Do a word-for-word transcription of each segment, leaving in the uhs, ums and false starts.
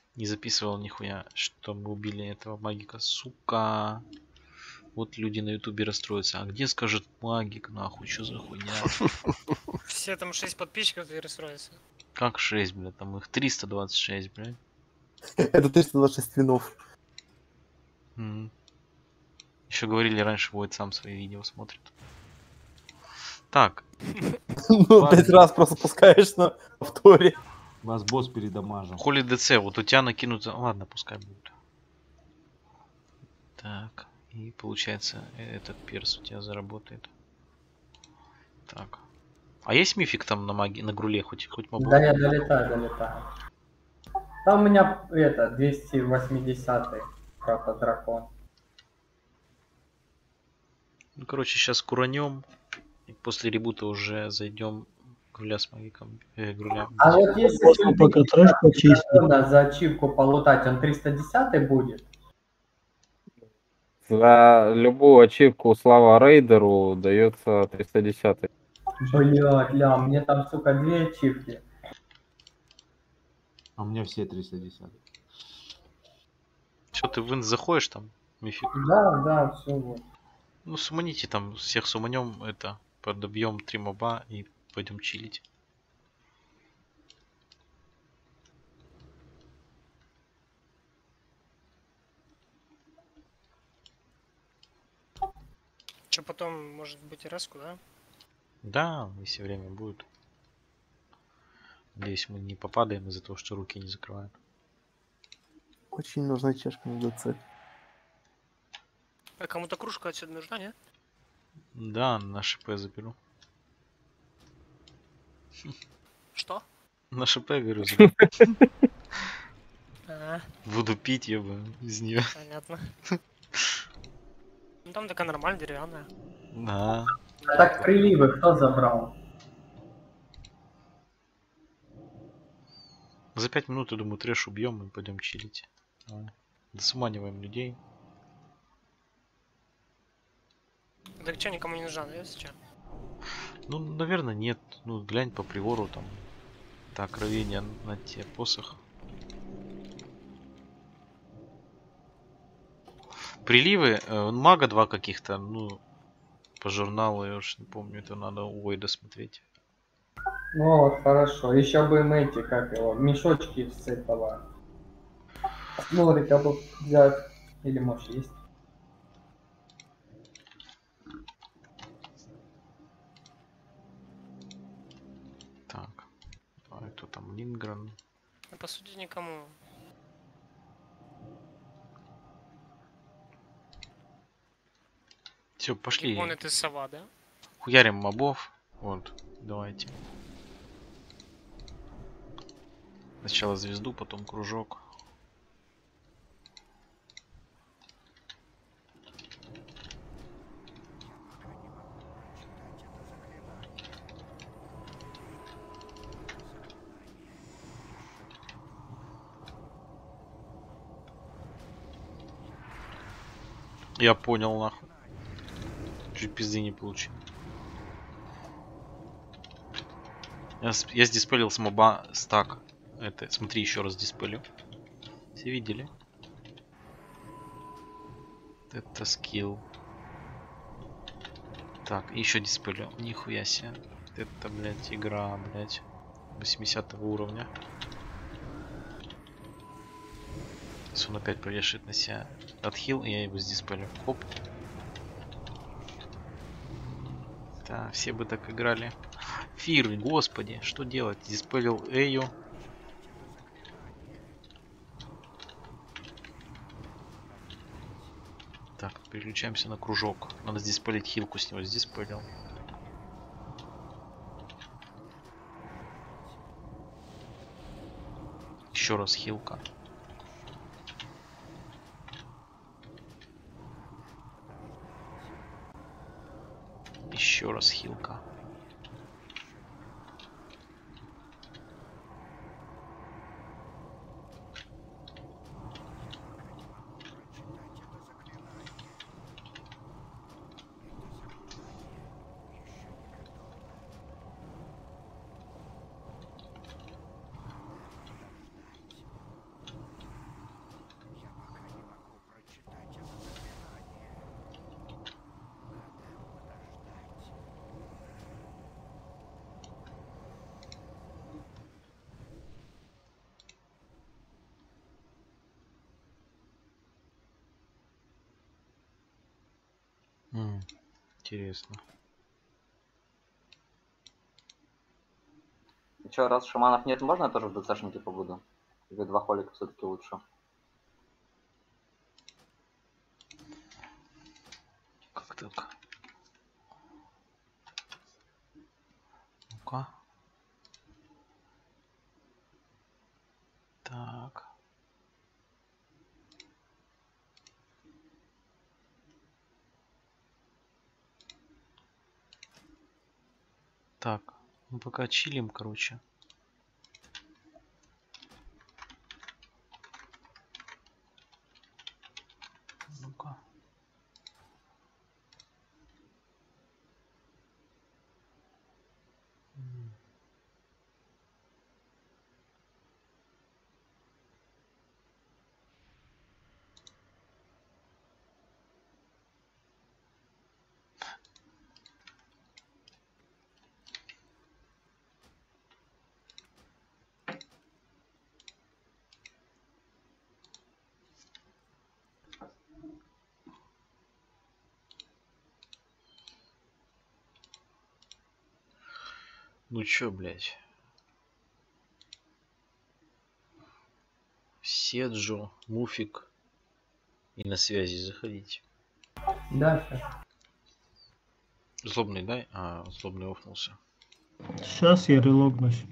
Не записывал нихуя, что мы убили этого магика, сука. Вот люди на ютубе расстроятся. А где, скажет, магик, нахуй, что за хуйня? Все там шесть подписчиков и расстроятся. Как шесть, блядь, там их триста двадцать шесть, блядь. Это триста двадцать шесть винов. М. Еще говорили раньше, Войт сам свои видео смотрит. Так. Ну, пять раз просто пускаешь на повторе. Вас босс передамажил. Хули ДЦ, вот у тебя накинуто... Ладно, пускай будет. Так. И получается, этот перс у тебя заработает. Так. А есть мифик там на маги, на груле хоть, хоть мобов? Да, я долетаю, долетаю. Там у меня это двести восьмидесятый протодракон. Ну, короче, сейчас куранем. И после ребута уже зайдем груля с магиком. Э, груля. А вот если Пока трэш почистить. за ачивку полутать, он триста десятый будет? За любую ачивку слава рейдеру дается триста десятый. Блять, ля, мне там, сука, две ачивки. А у меня все триста десять. Что, ты в инс заходишь там, мифик? Да, да, все вот. Ну, суманите там, всех суманем, это, подобьем три моба и пойдем чилить. Че потом, может быть, и раску, да? Да, если время будет. Надеюсь, мы не попадаем из-за того, что руки не закрывают. Очень нужна чешка на ДЦ. А кому-то кружка отсюда нужна, нет? Да, на ШП заберу. Что? На ШП, говорю, заберу. А, Буду пить, я бы из нее. понятно. Ну там такая нормальная, деревянная. Да. А так приливы кто забрал? За пять минут, я думаю, трэш убьем и пойдем чилить. Давай. Досуманиваем людей. Так что, никому не нужна, да, если что? Ну, наверное, нет. Ну, глянь по приору там. Так, ровение на те посох. Приливы. Э, мага два каких-то. Ну, по журналу, я уж не помню. Это надо у Войда смотреть. Ну вот, хорошо. Еще бы им эти, как его, мешочки с этого. Норика бы взять. Или может есть. Так. А это там Лингрен. Ну, по сути, никому. Все, пошли. Вон это сова, да? Хуярим мобов. Вот, давайте. Сначала звезду, потом кружок. Я понял, нахуй. Чуть пизды не получил. Я, с- я сдиспелил с моба стак. Это, смотри, еще раз диспелю. Все видели? Это скилл. Так, еще диспелю. Нихуя себе. Это, блядь, игра, блядь. восьмидесятого уровня. Сейчас он опять повешает на себя отхил, и я его сдиспелю. Хоп. Да, все бы так играли. Фир, господи, что делать? Диспелил Эю. Так, переключаемся на кружок. Надо сдиспелить хилку с него. Сдиспелил. Еще раз хилка. Еще раз хилка. М, Интересно. Че, раз шаманов нет, можно я тоже в ДЦшнике побуду? Или два холика все-таки лучше? Как так? Ну-ка. Так. Так. Мы пока чилим, короче. Ну-ка. М. Ну чё, блядь? Седжо, Муфик. И на связи заходите. Да, сейчас. Злобный дай? А, злобный офнулся. Сейчас я релогнусь.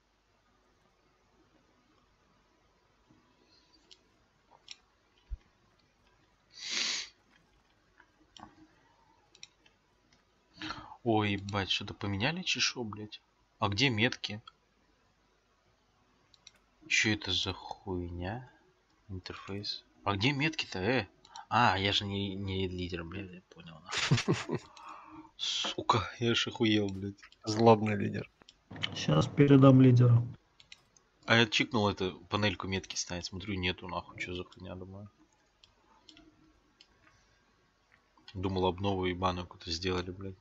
Ой, ебать, что-то поменяли чешу, блядь? А где метки? Чё это за хуйня? Интерфейс. А где метки-то, э? А, я же не, не лидер, блядь, я понял. Нахуй. Сука, я ж охуел, блядь. Злобный лидер. Сейчас передам лидеру. А я чикнул эту панельку метки ставить, смотрю, нету, нахуй, что за хуйня, думаю. Думал, обнову ебаную какую-то сделали, блядь.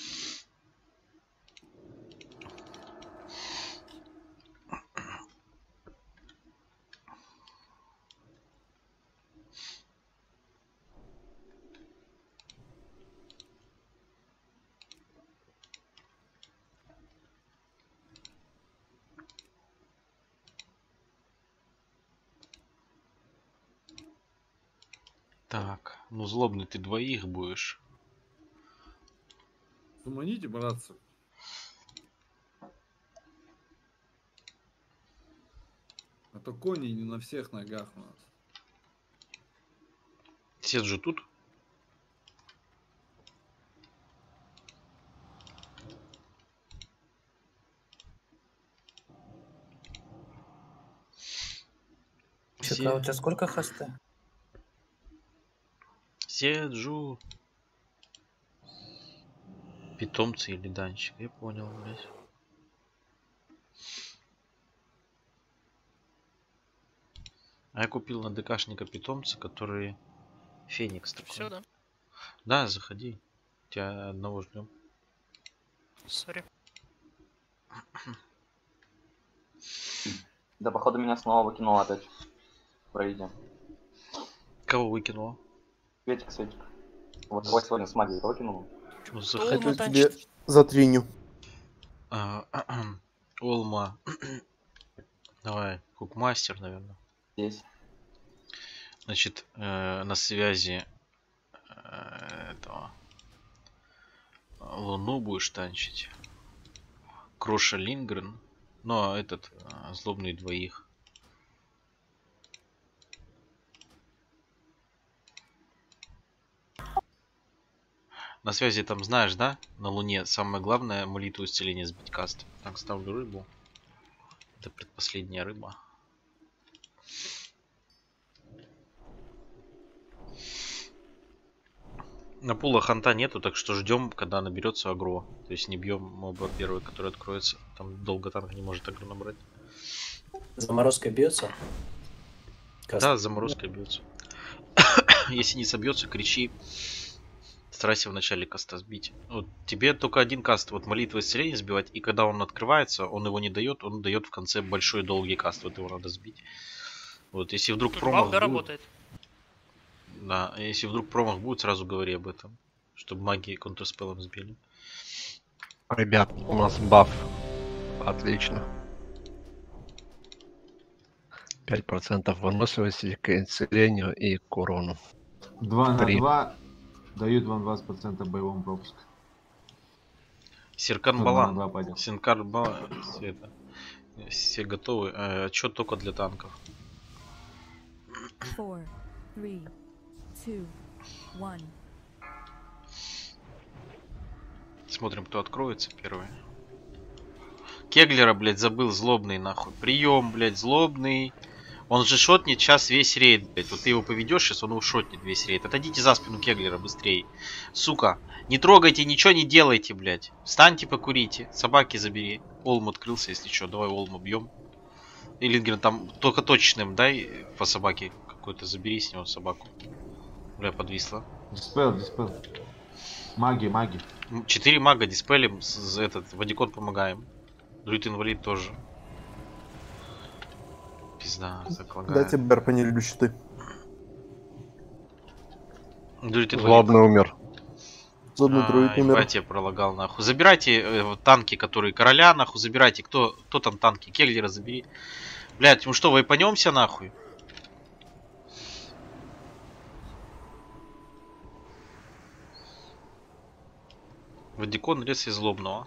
Так, ну злобный ты двоих будешь. Заманите, братцы. А то кони не на всех ногах у нас. Седжу тут? Чека, у тебя сколько хосты? Седжу. Питомцы или данчик, я понял, блядь. А я купил на ДКшника питомца, который Феникс такой. Все, да? Да, заходи. Тебя одного ждем. Сори. Да, походу меня снова выкинуло опять. Пройдем. Кого выкинуло? Светик, Светик. Вот твой сегодня с магией выкинул. Ну, Олма заходи. танчит. тебе за триню. А, Олма. Давай, Кукмастер, наверное. Здесь. Значит, э, на связи э, этого Луну будешь танчить. Кроша Лингрен. Но этот э, злобный двоих. На связи там знаешь, да? На Луне самое главное молитву исцеления сбить каст. Так, ставлю рыбу. Это предпоследняя рыба. На пула ханта нету, так что ждем, когда наберется агро. То есть не бьем моба первый, который откроется. Там долго танк не может агро набрать. Заморозка бьется? Каст. Да, заморозкой бьется. Если не собьется, кричи. Старайся в начале каста сбить. Вот тебе только один каст, вот молитва исцеления сбивать, и когда он открывается, он его не дает, он дает в конце большой долгий каст, вот его надо сбить. Вот, если вдруг Тут промах баф, да, будет, работает? да, если вдруг промах будет, сразу говори об этом. Чтобы маги контрспеллом сбили. Ребят, у нас баф. Отлично. пять процентов выносливости к исцелению и к урону. два на Три. два дают вам двадцать процентов боевому пропуску. Серкан Кто два на Балан. два пойдет? Синкар Балан. Все, это. Все готовы. Э, отчет только для танков. Four, three, two, one. Смотрим, кто откроется первый. Кеглера, блядь, забыл, злобный, нахуй. Прием, блядь, злобный. Он же шотнет сейчас весь рейд, блядь. Вот ты его поведешь, сейчас он его шотнет весь рейд. Отойдите за спину Кеглера быстрее. Сука, не трогайте, ничего не делайте, блядь. Встаньте, покурите. Собаки забери. Олм открылся, если что. Давай Олма бьем. И Лингрен там только точным дай по собаке. Какой-то забери с него собаку. Бля, подвисла. Диспел, диспел. Маги, маги. Четыре мага диспелим, с, с этот, Вадикон помогаем. Друид инвалид тоже. Пизда, так лагает. Дайте БР по не люблю щиты. Друид инвалид. Злобный умер. Злобный друид А, умер. ебать, я пролагал, нахуй. Забирайте э, танки, которые короля, нахуй, забирайте. Кто, кто там танки? Кеглера забери. Блядь, мы что, вайпанемся, нахуй? Вадикон, рез и злобного.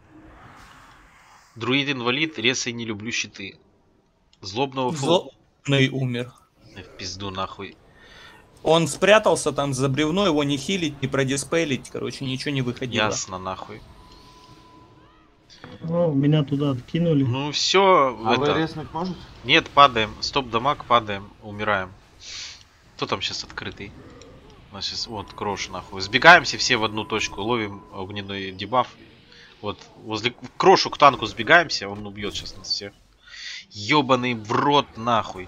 Друид инвалид, рез и не люблю щиты. Злобного фул. Злобный умер. В пизду нахуй. Он спрятался там за бревно, его не хилить, не продиспелить, короче, ничего не выходило. Ясно, нахуй. Ну, меня туда откинули. Ну все, А это... вы резнуть можете? Нет, падаем. Стоп, дамаг, падаем, умираем. Кто там сейчас открытый? У нас сейчас, вот, Крош, нахуй. Сбегаемся все в одну точку, ловим огненный дебаф. Вот, возле Крошу к танку сбегаемся, он убьет сейчас нас всех. Ёбаный в рот, нахуй.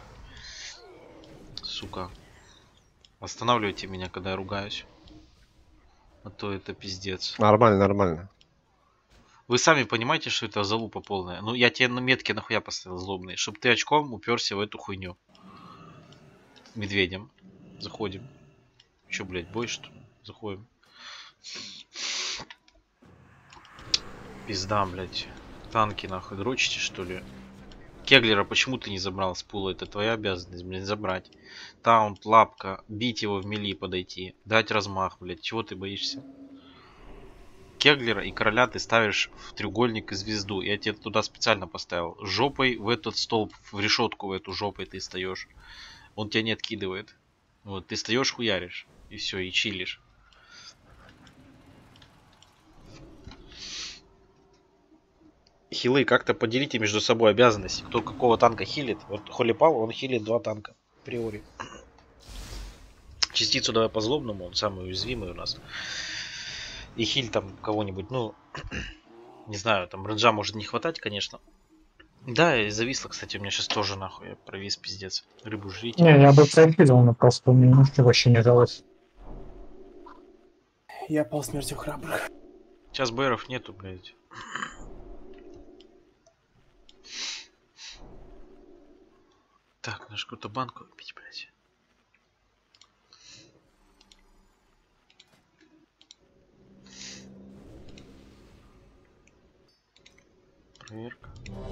Сука. Останавливайте меня, когда я ругаюсь. А то это пиздец. Нормально, нормально. Вы сами понимаете, что это залупа полная. Ну, я тебе на метке нахуя поставил злобный, чтобы ты очком уперся в эту хуйню. Медведем. Заходим. Че, блядь, бой, что ли? Заходим. Пизда, блядь. Танки, нахуй, дрочите, что ли? Кеглера почему ты не забрал с пула? Это твоя обязанность, блядь, забрать. Таунт, лапка, бить его в мили, подойти. Дать размах, блядь. Чего ты боишься? Кеглера и короля ты ставишь в треугольник и звезду. Я тебе туда специально поставил. Жопой в этот столб, в решетку в эту жопой ты встаешь. Он тебя не откидывает. Вот, ты встаешь, хуяришь. И все, и чилишь. Хилы как-то поделите между собой обязанности. Кто какого танка хилит. Вот Холипал, он хилит два танка. Априори. Частицу давай по злобному, он самый уязвимый у нас. И хиль там кого-нибудь, ну, не знаю, там ренджа может не хватать, конечно. Да, и зависло, кстати, у меня сейчас тоже нахуй, я провис, пиздец. Рыбу жрите. Не, я бы прохилил, но просто мне ничего вообще не далось. Я пал смертью храбрых. Сейчас бэров нету, блядь. Так, надо какую-то банку пить, блядь. Проверка.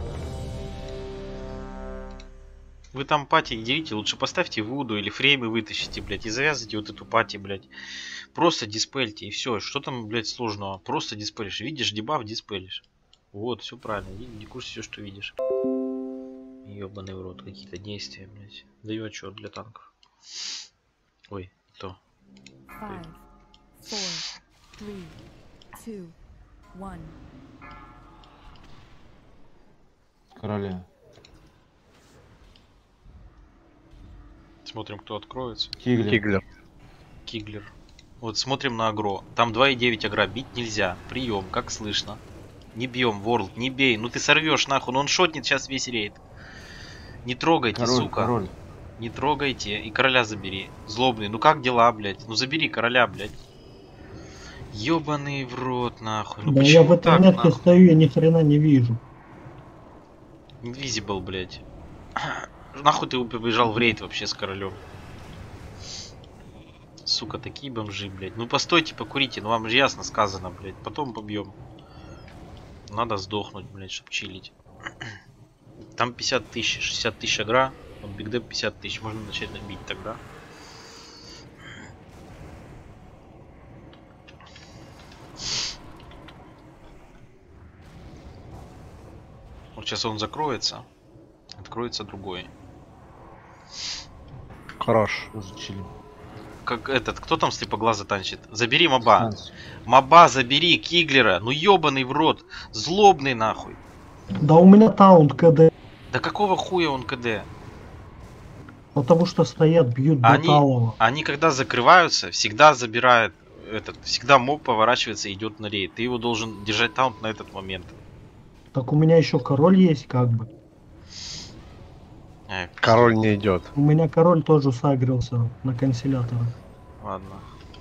Вы там пати дерите, лучше поставьте вуду или фреймы вытащите, блядь, и завязывайте вот эту пати, блядь. Просто диспельте и все. Что там, блядь, сложного? Просто диспелишь. Видишь дебаф, диспелишь. Вот, все правильно. Не курс все, что видишь. Ёбаный в рот, какие-то действия, блядь. Даю отчет для танков. Ой, то. Five, four, three, two, one. Короля. Смотрим, кто откроется. Киглер. Киглер. Киглер. Вот смотрим на агро. Там два и девять агро. Бить нельзя. Прием, как слышно. Не бьем, Ворлд, не бей. Ну ты сорвешь нахуй. Ну он шотнет сейчас весь рейд. Не трогайте, Король, сука. король. Не трогайте. И короля забери. Злобный. Ну как дела, блядь? Ну забери короля, блядь. Ёбаный в рот, нахуй. Ну Да я почему в этой так, метке нахуй? стою и ни хрена не вижу. Invisible, блядь. Нахуй ты побежал в рейд вообще с королем? сука, такие бомжи, блядь. Ну постойте, покурите, ну вам же ясно сказано, блядь. Потом побьем. Надо сдохнуть, блядь, чтобы чилить. Там пятьдесят тысяч, шестьдесят тысяч агра. Вот Биг Дэп пятьдесят тысяч. Можно начать набить тогда. Вот сейчас он закроется. Откроется другой. Хорош. Тоже чилим. Как этот, кто там слепоглаза танчит? Забери моба. Моба забери, Киглера. Ну ебаный в рот. Злобный нахуй. Да у меня таунт КД. Да какого хуя он КД? Потому что стоят, бьют Они, Баталова. они когда закрываются, всегда забирают этот, всегда моб поворачивается и идет на рейд. Ты его должен держать таунт на этот момент. Так у меня еще король есть, как бы. Э, Король не идет. У меня король тоже сагрился на канцелятора. Ладно.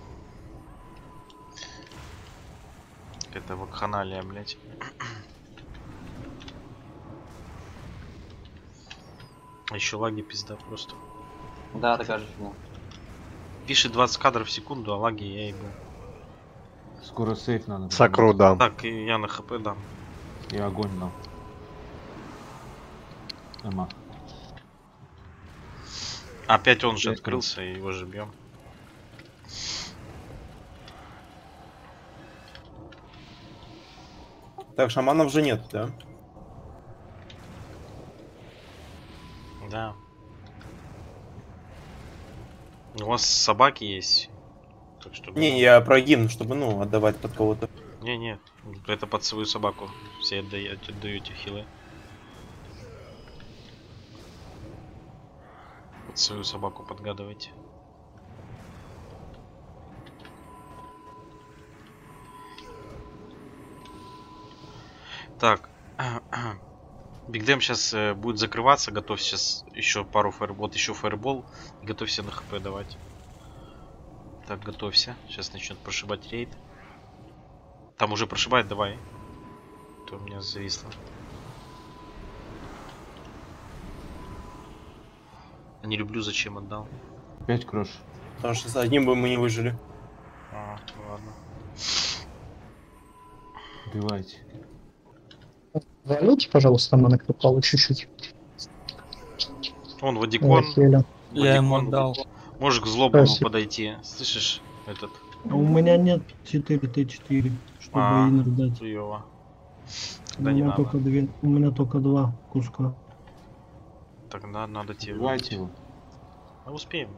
Это вакханалия, блять. Еще лаги пизда просто. Да, такая же фигня. Пишет двадцать кадров в секунду, а лаги я ебу. Скоро сейф надо. Сакру дам. Так, и я на хп дам. И огонь дам. Эма. Опять он же Опять открылся, и его же бьем. Так, шаманов же нет, да? Да. У вас собаки есть. Так что... Не, я про гимн, чтобы, ну, отдавать под кого-то. Не-не, это под свою собаку. Все отдаете, отдаете хилы. Под свою собаку подгадывайте. Так. Биг Дэм сейчас э, будет закрываться. Готовь сейчас еще пару фаер... Вот еще фаербол. Готовься на хп давать. Так, готовься. Сейчас начнет прошибать рейд. Там уже прошибает, давай. То у меня зависло. Не люблю, зачем отдал. Пять крош. Потому что с одним бы мы не выжили. А, ладно. Убивайте. Займите, пожалуйста, монокрипалу чуть-чуть. Он Вадикон. Хеля. Я ему отдал. Можешь к злобному Спасибо. подойти. Слышишь? Этот. А у меня нет четыре тэ четыре, чтобы А, инер дать. хуёво. У Тогда не меня, надо. только две... у меня только два куска. Тогда надо тебе. Убивайте выбить. его. А успеем.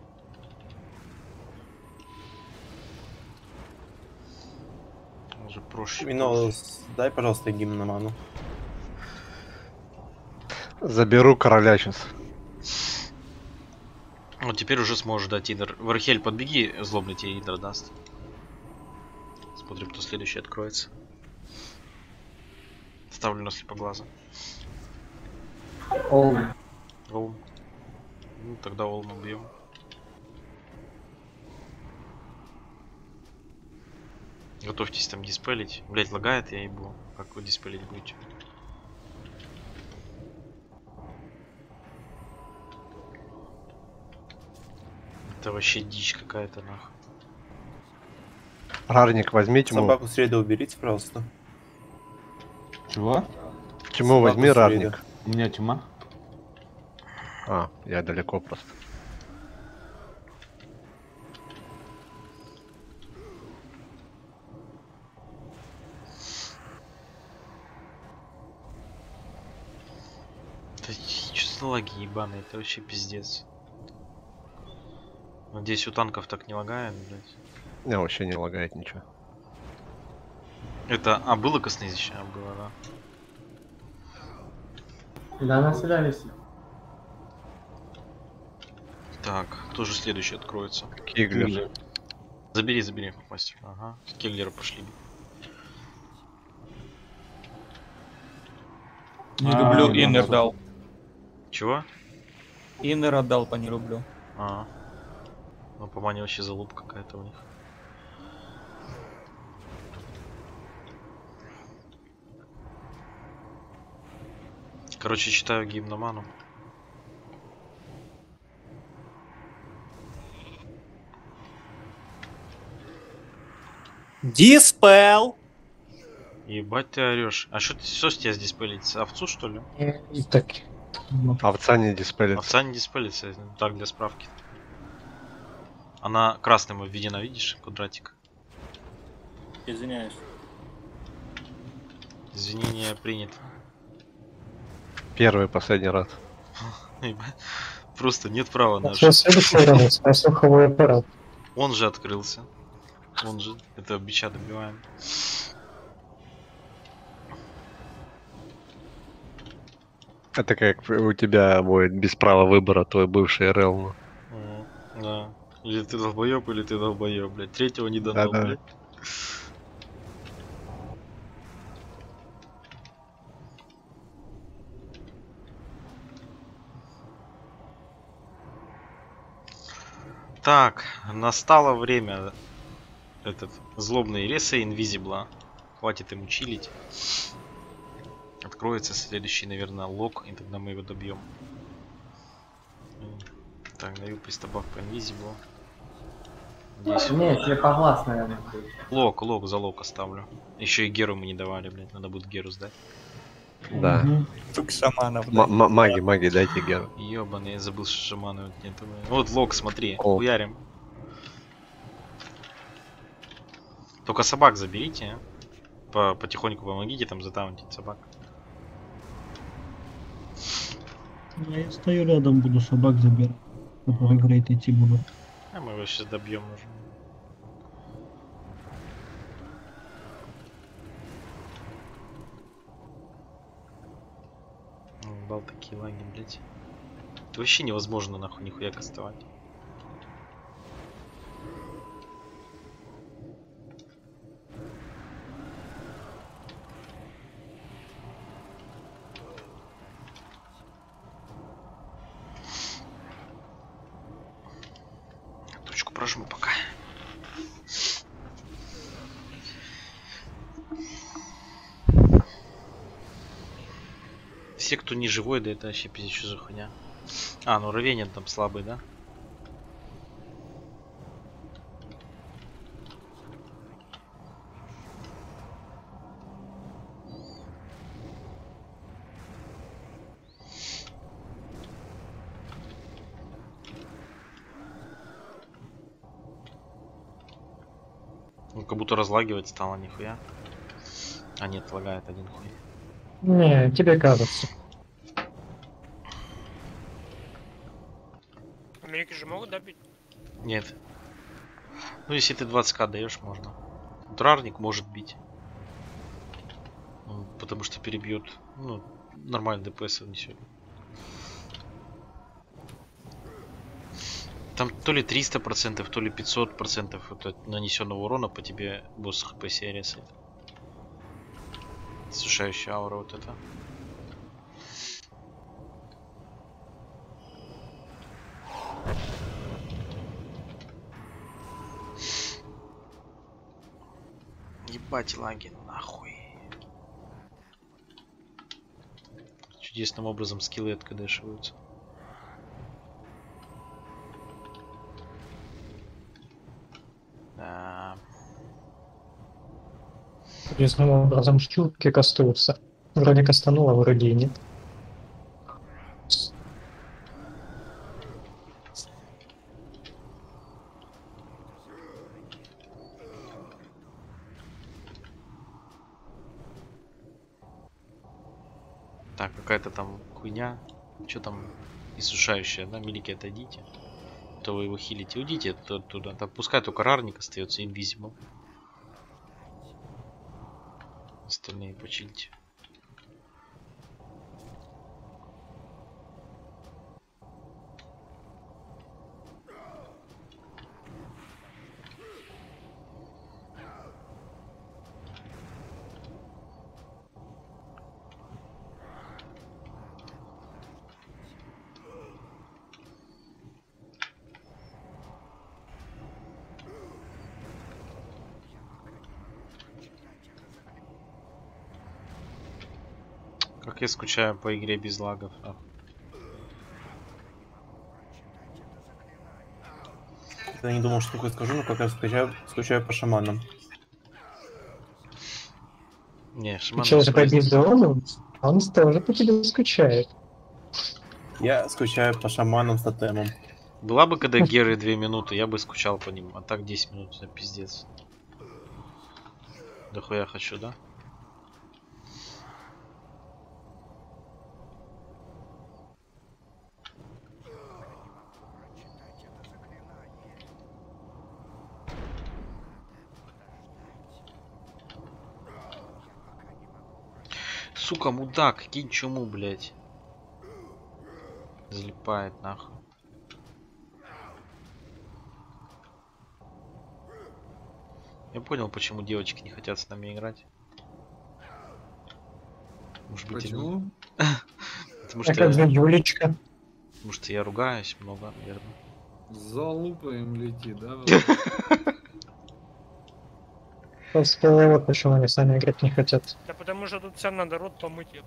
Уже проще. Минол, дай, пожалуйста, гимн на ману. Заберу короля сейчас. Вот теперь уже сможешь дать инер. Вархель, подбеги, злобный тебе инер даст. Смотрим, кто следующий откроется. Ставлю на слепоглаза. Олм. Олм. Ну, тогда Олм убьем. Готовьтесь там диспелить. Блять, лагает, я ебу. Как вы диспелить будете? Это вообще дичь какая-то, нахуй. Рарник возьмите. Собаку с рейда уберите, пожалуйста. Чего? Тьму Собаку возьми, с рейда. рарник. У меня тьма. А, я далеко просто. Это что за лаги ебаные, это вообще пиздец. Надеюсь, у танков так не лагает, блядь. Не, вообще не лагает ничего. Это, а было косноязычное? А, было, да. Да, на себя висит. Так, кто же следующий откроется? Киглер. Забери, забери, мастер. Ага, Киглера пошли. Не А, люблю, да, иннер да. дал. Чего? Иннер отдал, по не люблю. А, ну по мане вообще залуп какая-то у них. Короче, читаю гимн на ману. Диспел! Ебать ты орешь. А что ты, что с тебя здесь пылится? Овцу что ли? И так. Овца не диспелится. Овца не диспелится, так для справки. Она красным введена, видишь, квадратик. Извиняюсь. Извинения принято. Первый и последний раз. Просто нет права на Все, следующий раунд, слуховой аппарат. Он же открылся. Он же. Это бича добиваем. Это как у тебя будет без права выбора твой бывший РЛ. М, Да. Или ты долбоеб, или ты долбоеб, блядь. Третьего не дано, Да-да. блядь. Так, настало время. Этот злобный реса инвизибла. Хватит ему чилить. Откроется следующий, наверное, лог, и тогда мы его добьем. Так, даю пристабав по инвизиблу. Здесь. Не, тебе поглаз, наверное. Лог, лог, за лог оставлю. Еще и Геру мы не давали, блядь. Надо будет Геру сдать. Да. Только шаманов. М- м- маги, маги, дайте Геру. Ёбаный, я забыл, что шаманы вот нет. Вот лог, смотри, О. хуярим. Только собак заберите, а. По потихоньку помогите там затаунтить собак. А я стою рядом, буду собак забирать. Который в рейд идти буду. А мы его сейчас добьем уже. Бал такие лаги, блять. Это вообще невозможно нахуй нихуя кастовать. Точку прожму пока. Все, кто не живой, да это вообще пиздец, что за хуйня. А, ну Равенин там слабый, да? Ну, как будто разлагивать стало, нихуя. А нет, лагает один хуй. Не, тебе кажется. Америки же могут добить? Нет. Ну, если ты двадцать ка даешь, можно. Драрник может бить. Ну, потому что перебьет. Ну, нормально ДПС несет. Там то ли триста процентов, то ли пятьсот процентов вот от нанесенного урона по тебе босс хп сервисает. Сушающая аура вот это. Ебать лаги, нахуй. Чудесным образом скиллы откадешиваются. Да. Чудесным образом щуки кастуются. Вроде кастануло, вроде и нет. Так, какая-то там хуйня. Что там иссушающая, да? Милики, отойдите. То вы его хилите. Уйдите туда. Там пускай только рарник остается инвизибл. Остальные почильте. Как я скучаю по игре без лагов. А. Я не думал, что такое скажу, но как раз скучаю, скучаю по шаманам. Не, шаман. Сейчас побить зону, он тоже по тебе скучает. Я скучаю по шаманам с тотемом. Была бы когда Геры две минуты, я бы скучал по ним. А так десять минут, это пиздец. Да хуя хочу, да? Сука, мудак, кинь чуму, блять. Залипает нахуй. Я понял, почему девочки не хотят с нами играть. Может быть, Почему? Потому А как же Юлечка? Потому что я ругаюсь много, наверное. Залупа им летит, да? Просто вот почему они сами играть не хотят. Да потому что тут всем надо рот помыть, ёп.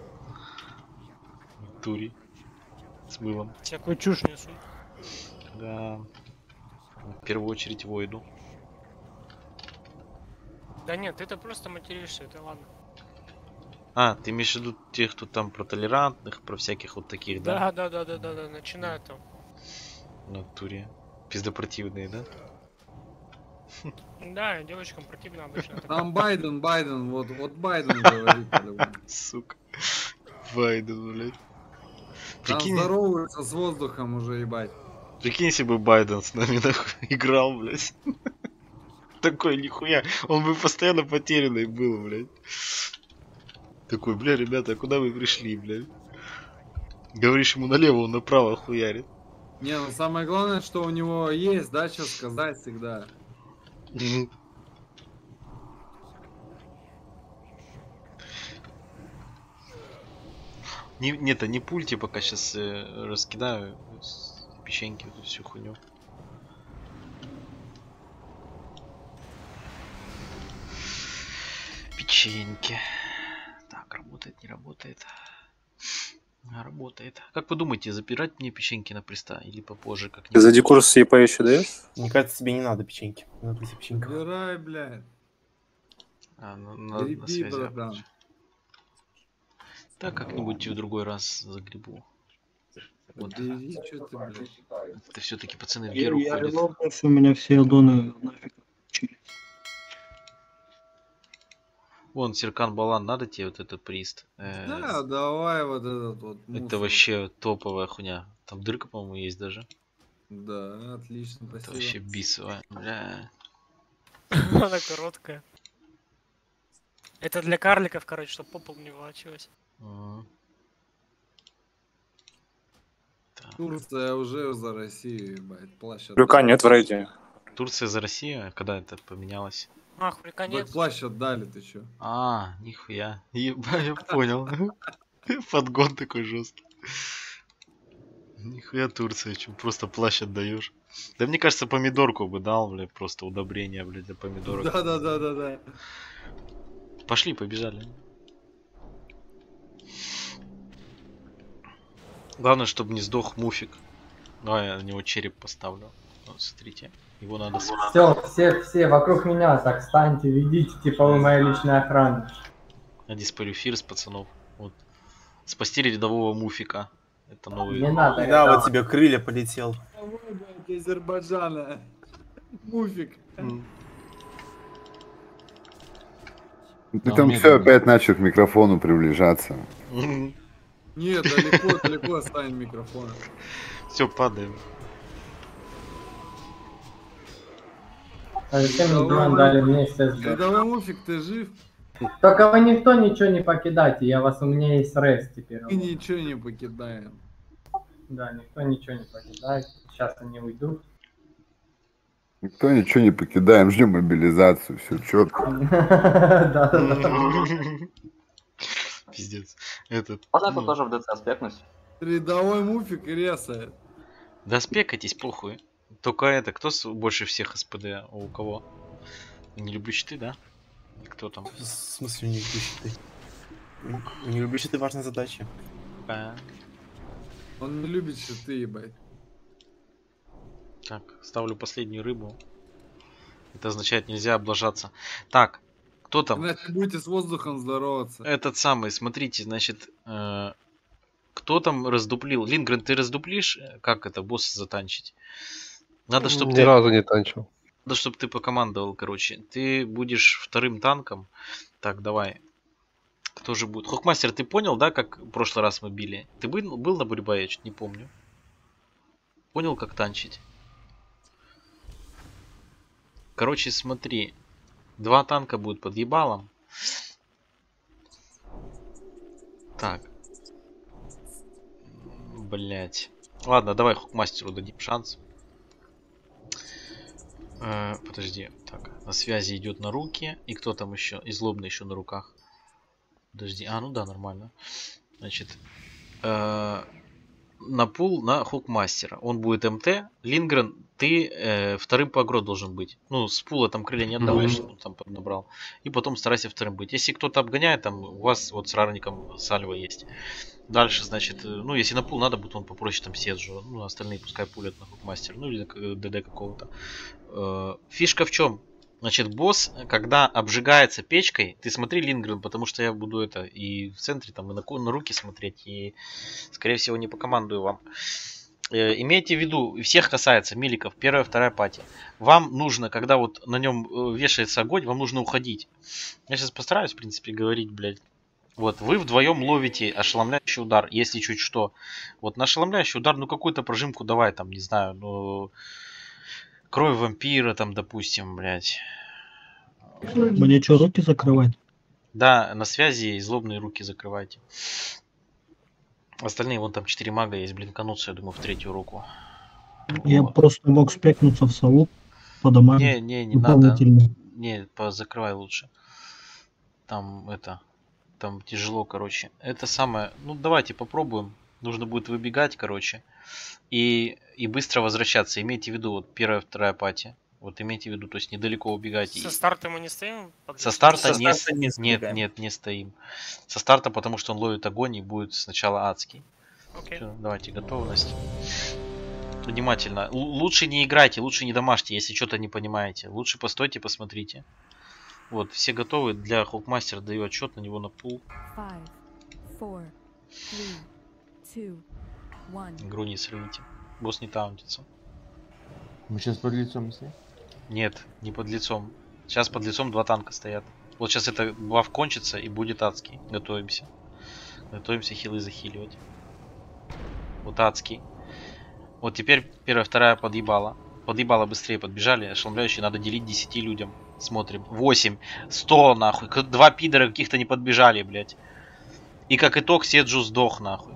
Тури. С мылом. Всякую чушь несут. Да. В первую очередь войду. Да нет, ты-то просто материшься, это ладно. А, ты имеешь в виду тех, кто там про толерантных, про всяких вот таких, да? Да, да, да, да, да, да, начинают там. На туре. Пиздопротивные, да? Да, девочкам противно обычно. Там Байден, Байден, вот, вот Байден говорит. Сука. Байден, блядь. Там Прикинь, здороваются с воздухом уже, ебать. прикинь, если бы Байден с нами нахуй играл, блядь. Такой нихуя. Он бы постоянно потерянный был, блядь. Такой, бля, ребята, а куда вы пришли, блядь? Говоришь ему налево, он направо хуярит. Не, ну самое главное, что у него есть, да, что сказать всегда. Не, нет, а не пульте, пока сейчас э, раскидаю с печеньки, эту всю хуйню. Печеньки. Так, работает, не работает. А, работает. Как вы думаете, запирать мне печеньки на приста или попозже как-нибудь? За декурс ЕП еще даешь? Мне кажется, тебе не надо печеньки. Надо быть печеньков. Убирай, блядь. А, на, на, на Греби, связи. братан. Да, как-нибудь в другой раз загребу. Вот. Бери, что ты, блядь. Это все-таки пацаны в Я, Геру я ходят. релогнулся, у меня все аддоны нафиг учили. Вон, Серкан Балан, надо тебе вот этот прист? Э, Да, давай вот этот вот это мусор. вообще топовая хуйня. Там дырка, по-моему, есть даже. Да, отлично, Это спасибо. вообще бисовая. Бля. Она короткая. Это для карликов, короче, чтобы попол не волочилось. Мгм. Турция уже за Россию, ебать, плащ Крюка отдали. нет в рейде. Турция за Россию? Когда это поменялось? Ах, Так конец. плащ отдали, ты чё? А, нихуя. Еба, я понял. Подгон такой жесткий. Нихуя Турция, чем просто плащ отдаешь. Да мне кажется, помидорку бы дал, бля, просто удобрение, бля, для помидорок. Да-да-да-да-да. Пошли, побежали. Главное, чтобы не сдох Муфик. Давай я на него череп поставлю. Вот, смотрите. Его надо... с- Все, все, все вокруг меня так станьте, ведите, типа вы моя личная охрана. Я диспарю фирс, пацанов. Вот. Спасти рядового Муфика. Это новый... Не надо, Да, это- вот тебе крылья полетел. Давай, блядь, Азербайджана. Муфик. Ты Да, там мне все там- опять начал к микрофону приближаться. Нет, далеко, далеко оставим микрофон. Все, падаем. А зачем мне Дуан дали мне ССБ? Рядовой Муфик, ты жив? Только вы никто ничего не покидайте, я вас, у меня есть рес теперь. Мы ничего не покидаем. Да, никто ничего не покидает. Сейчас они уйдут. Никто ничего не покидаем, ждем мобилизацию, все четко. Да, да, да. Пиздец. Этот... Можно ну, тут тоже в ДЦ аспектнуть? Рядовой Муфик ресает. Да спекайтесь, похуй. Только это, кто с- больше всех СПД? У кого? Не люблю щиты, да? И кто там? В смысле не люблю щиты? Не люблю щиты, важная задача. А, Он не любит щиты, ебать. Так, ставлю последнюю рыбу. Это означает, нельзя облажаться. Так, кто Кто там? Иначе будете с воздухом здороваться. Этот самый, смотрите, значит, э, кто там раздуплил? Лингрен, ты раздуплишь? Как это, босса затанчить? Надо, чтобы Ни ты... разу не танчил. Надо, чтобы ты покомандовал, короче. Ты будешь вторым танком. Так, давай. Кто же будет? Хокмастер, ты понял, да, как в прошлый раз мы били? Ты был, был на Бурибае? Я чуть не помню. Понял, как танчить? Короче, смотри. Два танка будут под ебалом. Так. Блять. Ладно, давай Хокмастеру дадим шанс. Э, подожди. Так, на связи идет на руки. И кто там еще? И злобный еще на руках. Подожди. А, ну да, нормально. Значит. Э, на пул на Хокмастера. Он будет МТ. Лингрен, ты э, вторым по агро должен быть. Ну, с пула там крылья не отдаваешь, mm-hmm. там поднабрал. И потом старайся вторым быть. Если кто-то обгоняет, там у вас вот с рарником сальва есть. Дальше, значит, ну, если на пул надо будет, он попроще там Седжу. Ну, остальные пускай пулят на Хокмастер. Ну, или ДД какого-то. Э, фишка в чем? Значит, босс, когда обжигается печкой, ты смотри, Лингрен, потому что я буду это и в центре, там, и на, на руки смотреть, и, скорее всего, не покомандую вам. Э, имейте в виду, всех касается миликов, первая, вторая пати. Вам нужно, когда вот на нем вешается огонь, вам нужно уходить. Я сейчас постараюсь, в принципе, говорить, блядь. Вот, вы вдвоем ловите ошеломляющий удар, если чуть что. Вот на ошеломляющий удар, ну, какую-то прожимку давай, там, не знаю, ну... Кровь вампира, там, допустим, блядь. Мне что, руки закрывать? Да, на связи и злобные руки закрывайте. Остальные, вон там четыре мага есть, блинканутся, я думаю, в третью руку. Я вот. Просто мог спекнуться в сову по домам. Не, не, не надо. Не, закрывай лучше. Там, это, там тяжело, короче. Это самое, ну, давайте попробуем. Нужно будет выбегать, короче. И, и быстро возвращаться. Имейте в виду, вот первая, вторая пати. Вот имейте в виду, то есть недалеко убегайте. Со старта мы не стоим? Со старта, Со не, старта не нет, нет, не стоим. Со старта, потому что он ловит огонь и будет сначала адский. Okay. Все, давайте, готовность. Внимательно. Л лучше не играйте, лучше не домашьте, если что-то не понимаете. Лучше постойте, посмотрите. Вот, все готовы. Для Хокмастера даю отчет на него на пул. Five, four, three, two, one. Игру не срывите. Босс не таунтится. Мы сейчас под лицом если? Нет, не под лицом. Сейчас под лицом два танка стоят. Вот сейчас это баф кончится и будет адский. Готовимся. Готовимся хилы захиливать. Вот адский. Вот теперь первая, вторая подъебала. Подъебала быстрее подбежали. Ошеломляющие надо делить десяти людям. Смотрим. восемь. сто нахуй. Два пидора каких-то не подбежали, блядь. И как итог Седжу сдох нахуй.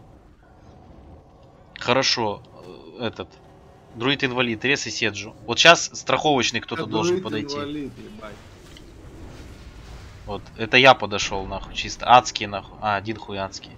Хорошо. Этот. Друид-инвалид, рез и Седжу. Вот сейчас страховочный кто-то должен подойти. Инвалид, вот, это я подошел, нахуй, чисто. Адский, нахуй. А, один хуй адский.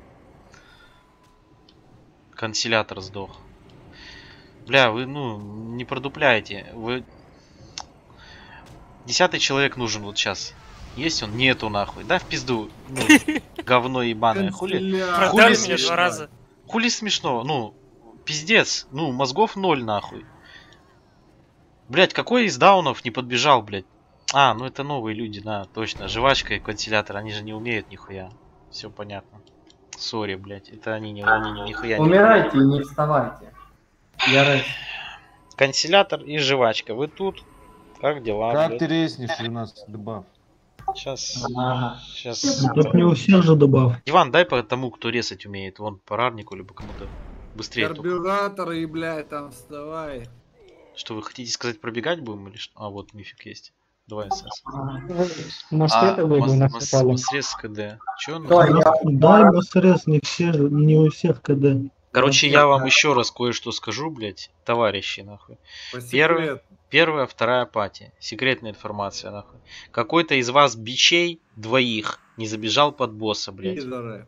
Консилятор сдох. Бля, вы, ну, не продупляете. Вы... Десятый человек нужен вот сейчас. Есть он? Нету, нахуй. Да, в пизду. Ну, говно ебаное. Хули, хули смешно. Хули смешного? Ну, пиздец. Ну, мозгов ноль, нахуй. Блять, какой из даунов не подбежал, блять? А, ну это новые люди, да, точно. Жвачка и консилятор, они же не умеют нихуя. Все понятно. Сори, блять, это они не, они не нихуя не умирайте и не вставайте. Я рэш. Консилятор и жвачка. Вы тут? Как дела? Как блядь? ты резнишь у нас добав? Сейчас. Ага. Сейчас. Ну, так не у всех же добав. Иван, дай по тому, кто резать умеет. Вон по рарнику, либо кому-то быстрее. Карбюратор и, блядь, там вставай. Что, вы хотите сказать, пробегать будем или что? А, вот мифик есть. Давай, СС. А, Масрез КД. Че он? Да, Масрез, не все, не у всех КД. Короче, я вам еще раз кое-что скажу, блядь, товарищи, нахуй. Первая, первая, вторая пати. Секретная информация, нахуй. Какой-то из вас бичей двоих не забежал под босса, блядь. Пидоры.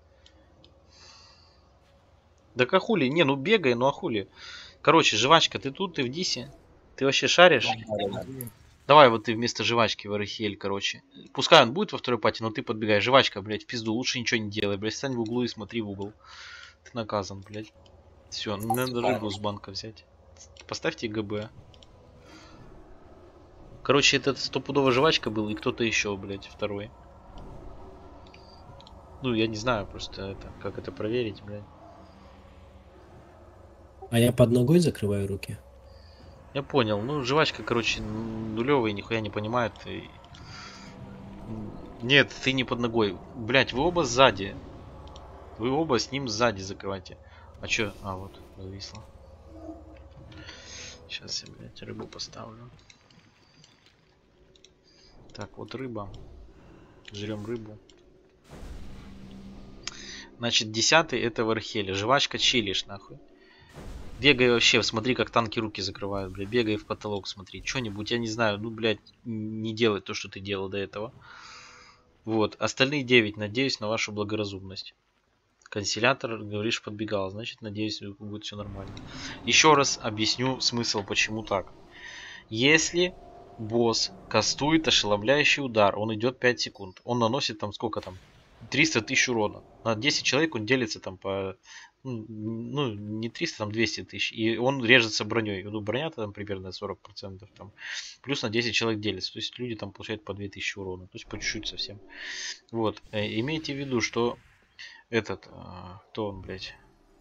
Да как хули? Не, ну бегай, ну а хули? Короче, жвачка, ты тут, ты в дисе? Ты вообще шаришь? Давай вот ты вместо жвачки в Арахиэль, короче. Пускай он будет во второй пати, но ты подбегай. Жвачка, блядь, в пизду, лучше ничего не делай, блядь. Стань в углу и смотри в угол. Ты наказан, блядь. Все, надо рыбу с банка взять. Поставьте ГБ. Короче, это стопудово жвачка был и кто-то еще, блядь, второй. Ну, я не знаю просто это, как это проверить, блядь. А я под ногой закрываю руки? Я понял. Ну, жвачка, короче, нулевый, нихуя не понимает. И... Нет, ты не под ногой. Блять, вы оба сзади. Вы оба с ним сзади закрывайте. А чё? А, вот, зависло. Сейчас я, блядь, рыбу поставлю. Так, вот рыба. Жрем рыбу. Значит, десятый это в Археле. Жвачка чилишь, нахуй. Бегай вообще, смотри, как танки руки закрывают, блядь. Бегай в потолок, смотри. Что-нибудь, я не знаю, ну, блядь, не делай то, что ты делал до этого. Вот, остальные девять, надеюсь на вашу благоразумность. Консилятор, говоришь, подбегал, значит, надеюсь, будет все нормально. Еще раз объясню смысл, почему так. Если босс кастует ошеломляющий удар, он идет пять секунд. Он наносит там сколько там? триста тысяч урона. На десять человек он делится там по... Ну, не триста, там двести тысяч. И он режется броней. Ну, броня там примерно сорок процентов. Там. Плюс на десять человек делится. То есть люди там получают по две тысячи урона. То есть по чуть-чуть совсем. Вот. Имейте в виду, что этот... Кто он, блядь?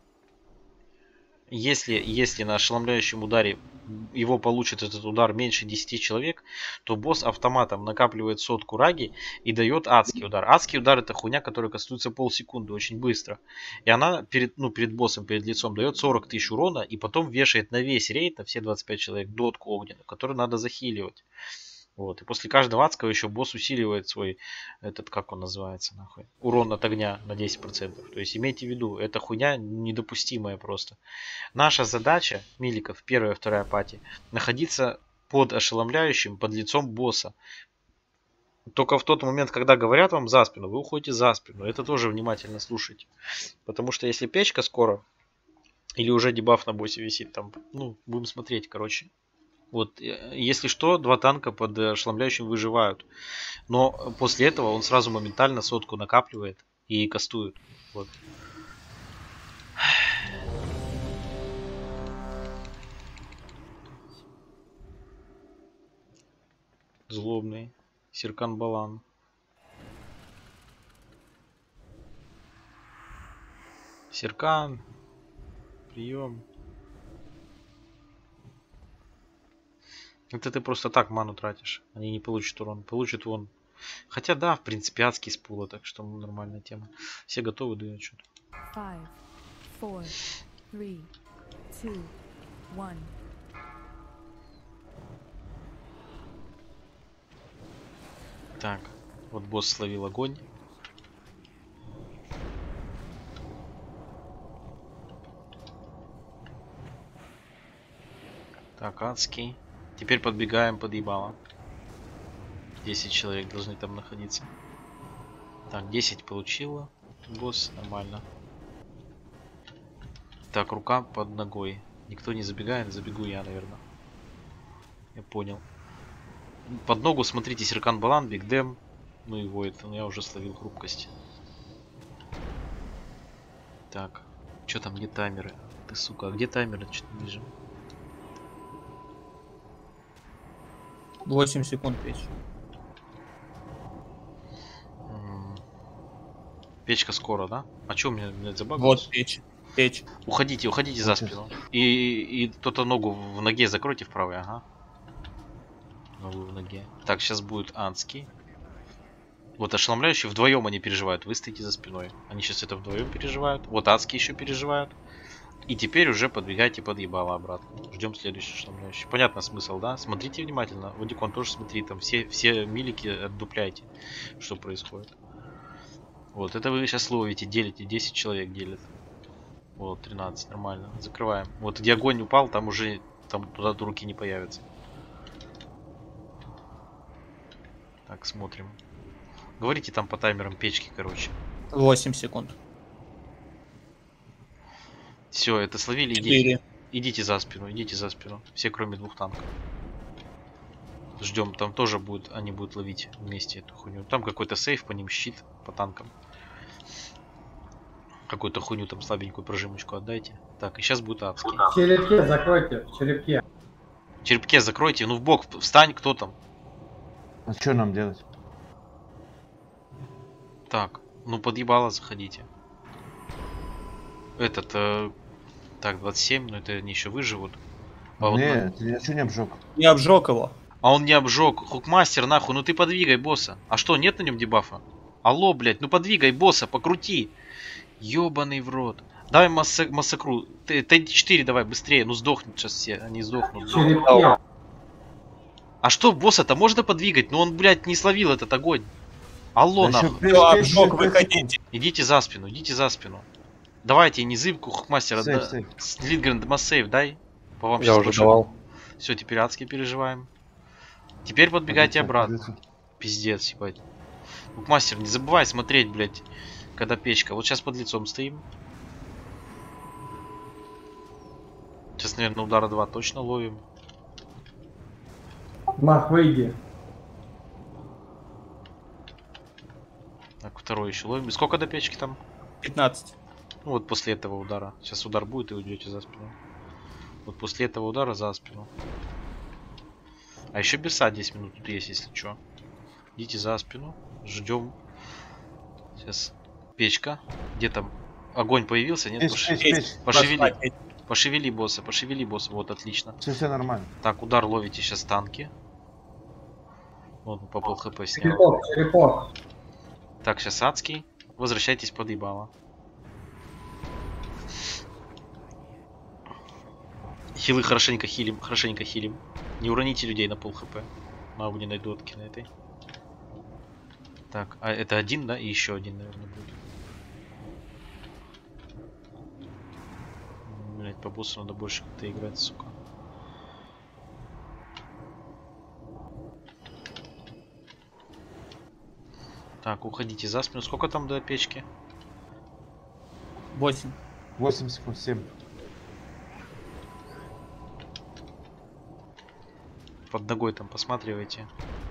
Если, если на ошеломляющем ударе его получит этот удар меньше десяти человек, то босс автоматом накапливает сотку раги и дает адский удар. Адский удар это хуйня, которая кастуется полсекунды, очень быстро. И она перед, ну, перед боссом, перед лицом дает сорок тысяч урона и потом вешает на весь рейд, на все двадцать пять человек, дотку огненную, которую надо захиливать. Вот. И после каждого адского еще босс усиливает свой, этот, как он называется, нахуй, урон от огня на десять процентов. То есть имейте в виду, эта хуйня недопустимая просто. Наша задача, миликов, первая, вторая пати, находиться под ошеломляющим, под лицом босса. Только в тот момент, когда говорят вам за спину, вы уходите за спину. Это тоже внимательно слушайте. Потому что если печка скоро, или уже дебаф на боссе висит, там, ну, будем смотреть, короче. Вот, если что, два танка под ошеломляющим выживают. Но после этого он сразу моментально сотку накапливает и кастует. Вот. Злобный. Серкан Балан. Серкан. Прием. Это ты просто так ману тратишь. Они не получат урон. Получат вон. Хотя да, в принципе, адский с пула, так что нормальная тема. Все готовы, дают что-то. Five, four, three, two, one. Так, вот босс словил огонь. Так, адский. Теперь подбегаем под ебало. десять человек должны там находиться. Так, десять получила. Босс, нормально. Так, рука под ногой. Никто не забегает, забегу я, наверное. Я понял. Под ногу смотрите, Серкан Балан, Биг Дэм. Ну его это, я уже словил хрупкость. Так, что там, где таймеры? Ты, сука, а где таймеры? Что-то не вижу. восемь секунд печь. Печка скоро, да? А что у меня, меня Вот забагалось? печь. Печь. Уходите, уходите за спину. И, и кто-то ногу в ноге закройте в правой, ага. Ногу в ноге. Так, сейчас будет адский. Вот ошеломляющий, вдвоем они переживают. Вы стоите за спиной. Они сейчас это вдвоем переживают. Вот адские еще переживают. И теперь уже подбегайте под ебало обратно. Ждем следующий ошеломляющий. Понятно смысл, да? Смотрите внимательно. Водикон тоже смотри, там все, все милики отдупляйте, что происходит. Вот, это вы сейчас ловите, делите, десять человек делят. Вот, тринадцать, нормально. Закрываем. Вот где огонь упал, там уже там туда руки не появятся. Так, смотрим. Говорите там по таймерам печки, короче. восемь секунд. Все, это словили. Идите, идите за спину, идите за спину. Все, кроме двух танков. Ждем, там тоже будет, они будут ловить вместе эту хуйню. Там какой-то сейф по ним, щит по танкам. Какую-то хуйню там слабенькую прожимочку отдайте. Так, и сейчас будет адский. В черепке закройте, в черепке. В черепке закройте, ну в бок встань, кто там? А что нам делать? Так, ну подъебало заходите. Этот, э, так, двадцать семь, но это они еще выживут. А вот на- Нет, я что не обжег? Не обжег его. А он не обжег. Хукмастер, нахуй, ну ты подвигай босса. А что, нет на нем дебафа? Алло, блядь, ну подвигай босса, покрути. Ёбаный в рот. Давай масса массакру. Т четыре давай, быстрее. Ну сдохнут сейчас все, они сдохнут. Черепки. А что, босса-то можно подвигать? Ну он, блядь, не словил этот огонь. Алло, Да нахуй. ещё Всё, пять- пять- обжег, пять выходите. секунд. Идите за спину, идите за спину. Давайте, не зыбку Хукмастера. Сейв, Да, сейв. с Литгрен, массейв, дай. По вам Я щас уже больше- давал. Все, теперь адски переживаем. Теперь подбегайте Подлецо, обратно. подлецо. Пиздец, ебать. Букмастер, не забывай смотреть, блядь, когда печка. Вот сейчас под лицом стоим. Сейчас, наверное, удара два точно ловим. Мах, выйди. Так, второй еще ловим. И сколько до печки там? пятнадцать. Ну вот после этого удара. Сейчас удар будет и уйдете за спину. Вот после этого удара за спину. А еще берса десять минут тут есть, если что. Идите за спину. Ждем. Сейчас печка. Где там? Огонь появился? Нет? Печь, Пош- печь, печь. Пошевели. Пошевели босса, пошевели босса. Вот, отлично. Все, все нормально. Так, удар ловите сейчас танки. Вот, по пол хп снял. Черепок, черепок. Так, сейчас адский. Возвращайтесь под ебало. Хилы хорошенько хилим, хорошенько хилим. Не уроните людей на пол хп. Могу не найду отки на этой. Так, а это один, да? И еще один, наверное, будет. Блять, по боссу надо больше как-то играть, сука. Так, уходите за спину. Сколько там до печки? восемь. восемь секунд, семь. Под ногой там посматривайте.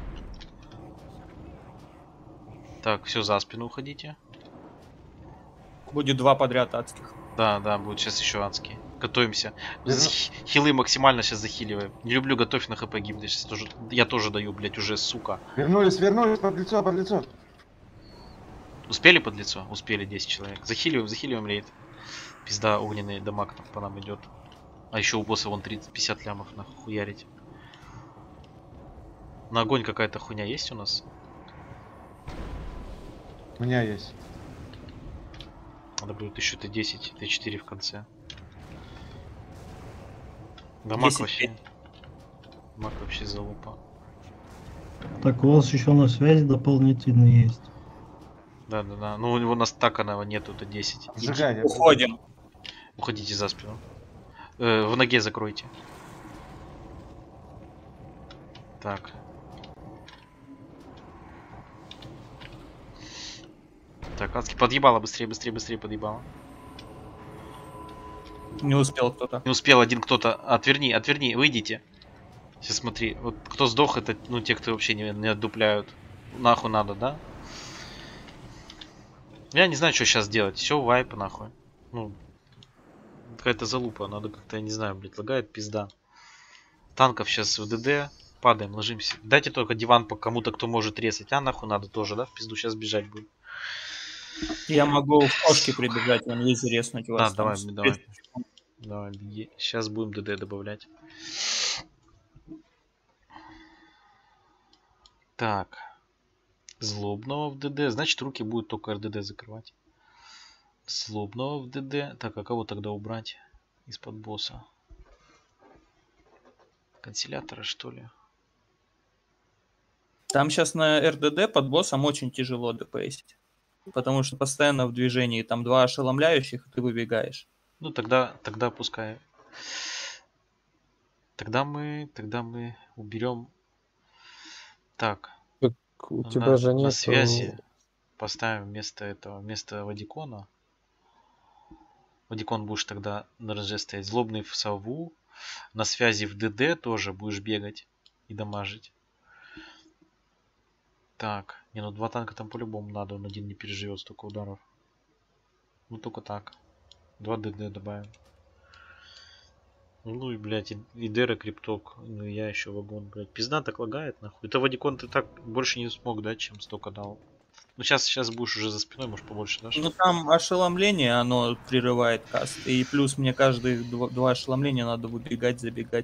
Так, все, за спину уходите. Будет два подряд адских. Да, да, будет сейчас еще адские. Готовимся. Верну- З- Хилы максимально сейчас захиливаем. Не люблю готовь на хп гибнуть. Сейчас тоже, я тоже даю, блять, уже, сука. Вернулись, вернулись под лицо, под лицо. Успели под лицо? Успели десять человек. Захиливаем, захиливаем рейд. Пизда, огненный дамаг там по нам идет. А еще у босса вон тридцать пятьдесят лямов нахуй хуярить. На огонь какая-то хуйня есть у нас? У меня есть. Надо будет еще Т десять, Т четыре в конце. Дамаг десять вообще. Дамаг вообще залупа. Так, у вас еще на связи дополнительно есть. Да, да, да. Ну у него настаканного нету Т десять. Сжигай. Уходим. Уходите за спину. Э, в ноге закройте. Так. Так, адски подъебало, быстрее, быстрее, быстрее подъебало. Не успел кто-то. Не успел один кто-то. Отверни, отверни, выйдите. Сейчас смотри, вот кто сдох, это, ну, те, кто вообще не, не отдупляют. Нахуй надо, да? Я не знаю, что сейчас делать. Все, вайп, нахуй. Ну, какая-то залупа. Надо как-то, я не знаю, блядь, лагает пизда. Танков сейчас в ДД. Падаем, ложимся. Дайте только диван по кому-то, кто может резать. А нахуй надо тоже, да? В пизду сейчас бежать будет. Я могу в кошки прибегать, он есть резнуть Да, вас. давай, там давай. тридцать. Давай, беги. Сейчас будем ДД добавлять. Так. Злобного в ДД. Значит, руки будут только РДД закрывать. Злобного в ДД. Так, а кого тогда убрать из-под босса? Канцелятора, что ли? Там сейчас на РДД под боссом очень тяжело ДПСить. Потому что постоянно в движении. Там два ошеломляющих, и ты выбегаешь. Ну, тогда, тогда пускай. Тогда мы, тогда мы уберем. Так. Так у на, тебя же на нет... связи поставим вместо этого, вместо Вадикона. Вадикон будешь тогда на РЖ стоять. Злобный в сову. На связи в ДД тоже будешь бегать и дамажить. Так. Не, ну два танка там по-любому надо. Он один не переживет столько ударов. Ну только так. Два ДД добавим. Ну и, блядь, и, и Дера крипток, ну и я еще вагон, блядь. Пизда так лагает, нахуй. Это Вадикон ты так больше не смог, да, чем столько дал. Ну сейчас, сейчас будешь уже за спиной, может побольше дашь? Ну там ошеломление, оно прерывает каст. И плюс мне каждые два, два ошеломления надо выбегать, забегать.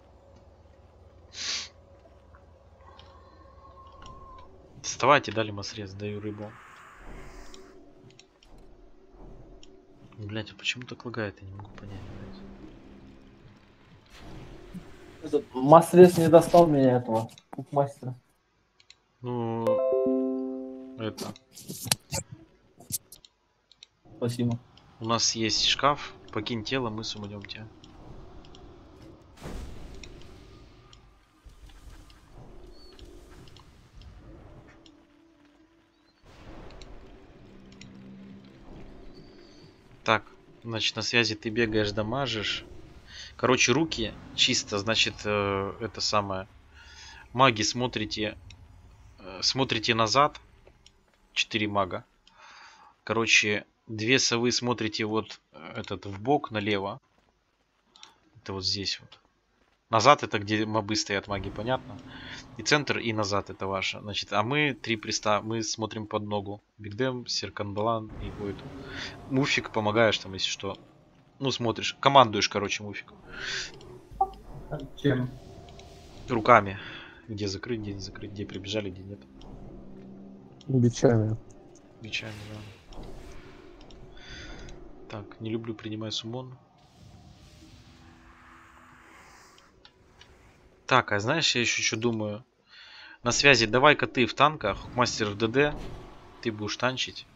Вставайте, дали масрез, даю рыбу. Блять, а почему так лагает, я не могу понять, блядь. Этот Мастрес не достал меня этого мастера. Ну, это. Спасибо. У нас есть шкаф, покинь тело, мы суманем тебя. Так, значит, на связи ты бегаешь, дамажишь. Короче, руки чисто, значит, э, это самое. Маги смотрите, э, смотрите назад. четыре мага. Короче, две совы смотрите вот этот в бок налево. Это вот здесь вот. Назад это где мобы стоят, маги, понятно? И центр, и назад это ваше. Значит, а мы три приста, мы смотрим под ногу. Бигдем, Серканбалан и будет. Муфик, помогаешь там, если что. Ну, смотришь, командуешь, короче, Муфик. Чем? Руками. Где закрыть, где не закрыть, где прибежали, где нет. Бичами. Бичами, да. Так, не люблю, принимай суммон. Так, а знаешь, я еще что думаю? На связи, давай-ка ты в танках, мастер в ДД, ты будешь танчить.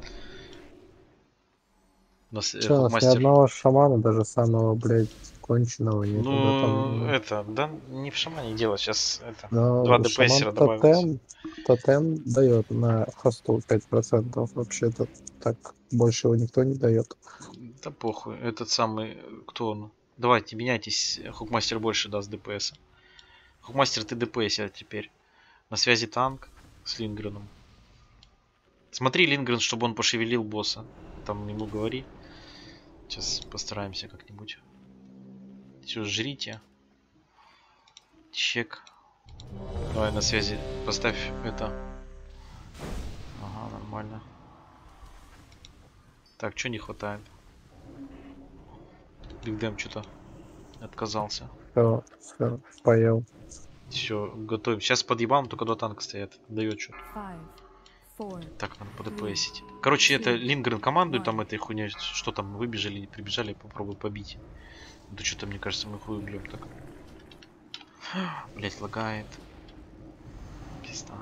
На, Че, у нас мастер... ни одного шамана, даже самого, блядь, конченого нет. Ну, там... это, да, не в шамане дело, сейчас это, Но два ДПСера добавилось. Тотем, тотем дает на хосту пять процентов, вообще-то так больше его никто не дает. Да похуй, этот самый, кто он? Давайте, меняйтесь, Хукмастер больше даст ДПСа. Хукмастер, ты ДПС теперь. На связи танк с Лингреном. Смотри, Лингрен, чтобы он пошевелил босса. Там ему говори. Сейчас постараемся как-нибудь. Все, жрите. Чек. Давай на связи. Поставь это. Ага, нормально. Так, что не хватает? Бигдем что-то отказался. Все, все, поел. Все, готовим. Сейчас подъебам, только до танка стоят. Дает что-то. Так, надо по ДПСить. Короче, это Лингрен командует там этой хуйней. Что там, выбежали, прибежали, попробуй побить. Да что-то, мне кажется, мы хуй убьем так. Блять, лагает. Пизда.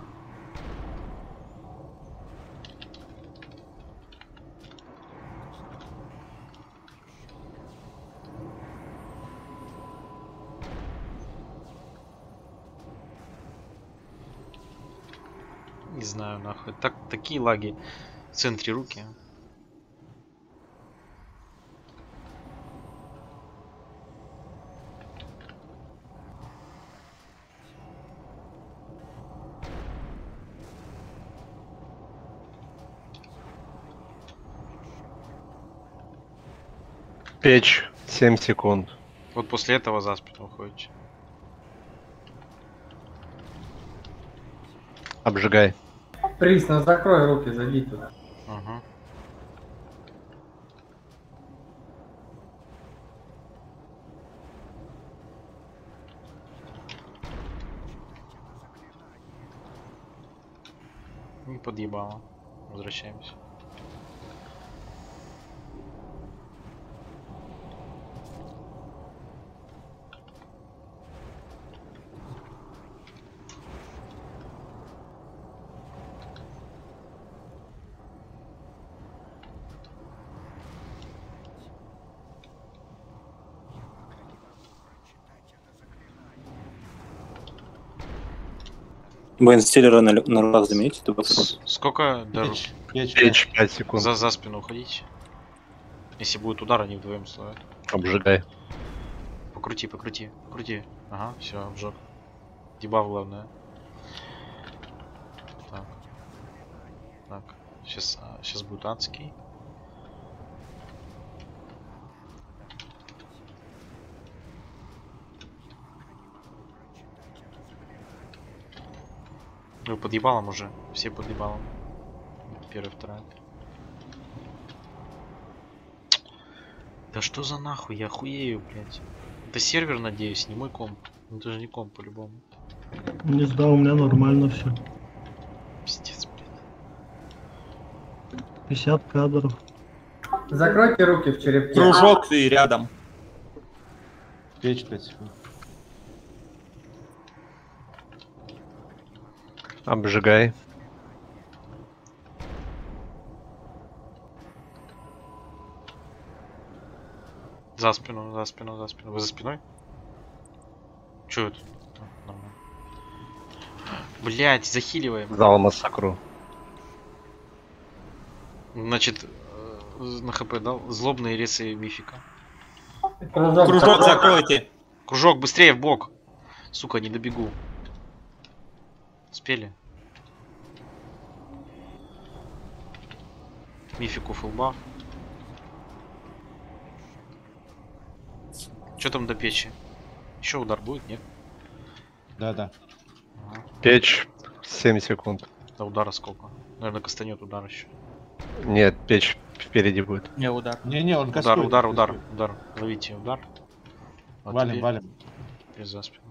Не знаю, нахуй. Так, такие лаги в центре руки. Печь семь секунд. Вот после этого за спину уходите. Обжигай. Присно, закрой руки, зайди туда. Ага. Не подъебало. Возвращаемся. Бейнстиллера на, на руках замените? Ты С- Сколько до руки? Печь пять секунд. За, за спину уходить. Если будет удар, они вдвоем стоят. Обжигай. Покрути, покрути, покрути. Ага, все, обжег. Дебаф главное. Так. Так. Сейчас, сейчас будет адский. Вы под ебалом уже. Все под ебалом. Первый, второй. Да что за нахуй? Я хуею, блядь. Это сервер, надеюсь, не мой комп. Ну это же не комп по-любому. Не знаю, у меня нормально все. Пиздец, блядь. пятьдесят кадров. Закройте руки в черепке. Кружок ты рядом. Печь пять секунд. Обжигай. За спину, за спину, за спину. Вы за спиной? Чё это? А, нормально. Блять, захиливаем. Зал массакру. Значит, э, на хп дал. Злобные ресы мифика. Кружок, Кружок закройте. Кружок, быстрее в бок. Сука, не добегу. Успели? Мифику фулбаф. Что там до печи? Еще удар будет, нет? Да, да. Ага. Печь семь секунд. До удара сколько? Наверное, кастанет удар еще. Нет, печь впереди будет. Не, удар. Не-не, он Удар, кастует, удар, он удар, кастует. удар. Ловите удар. Вот Валим, теперь- валим. теперь за спину.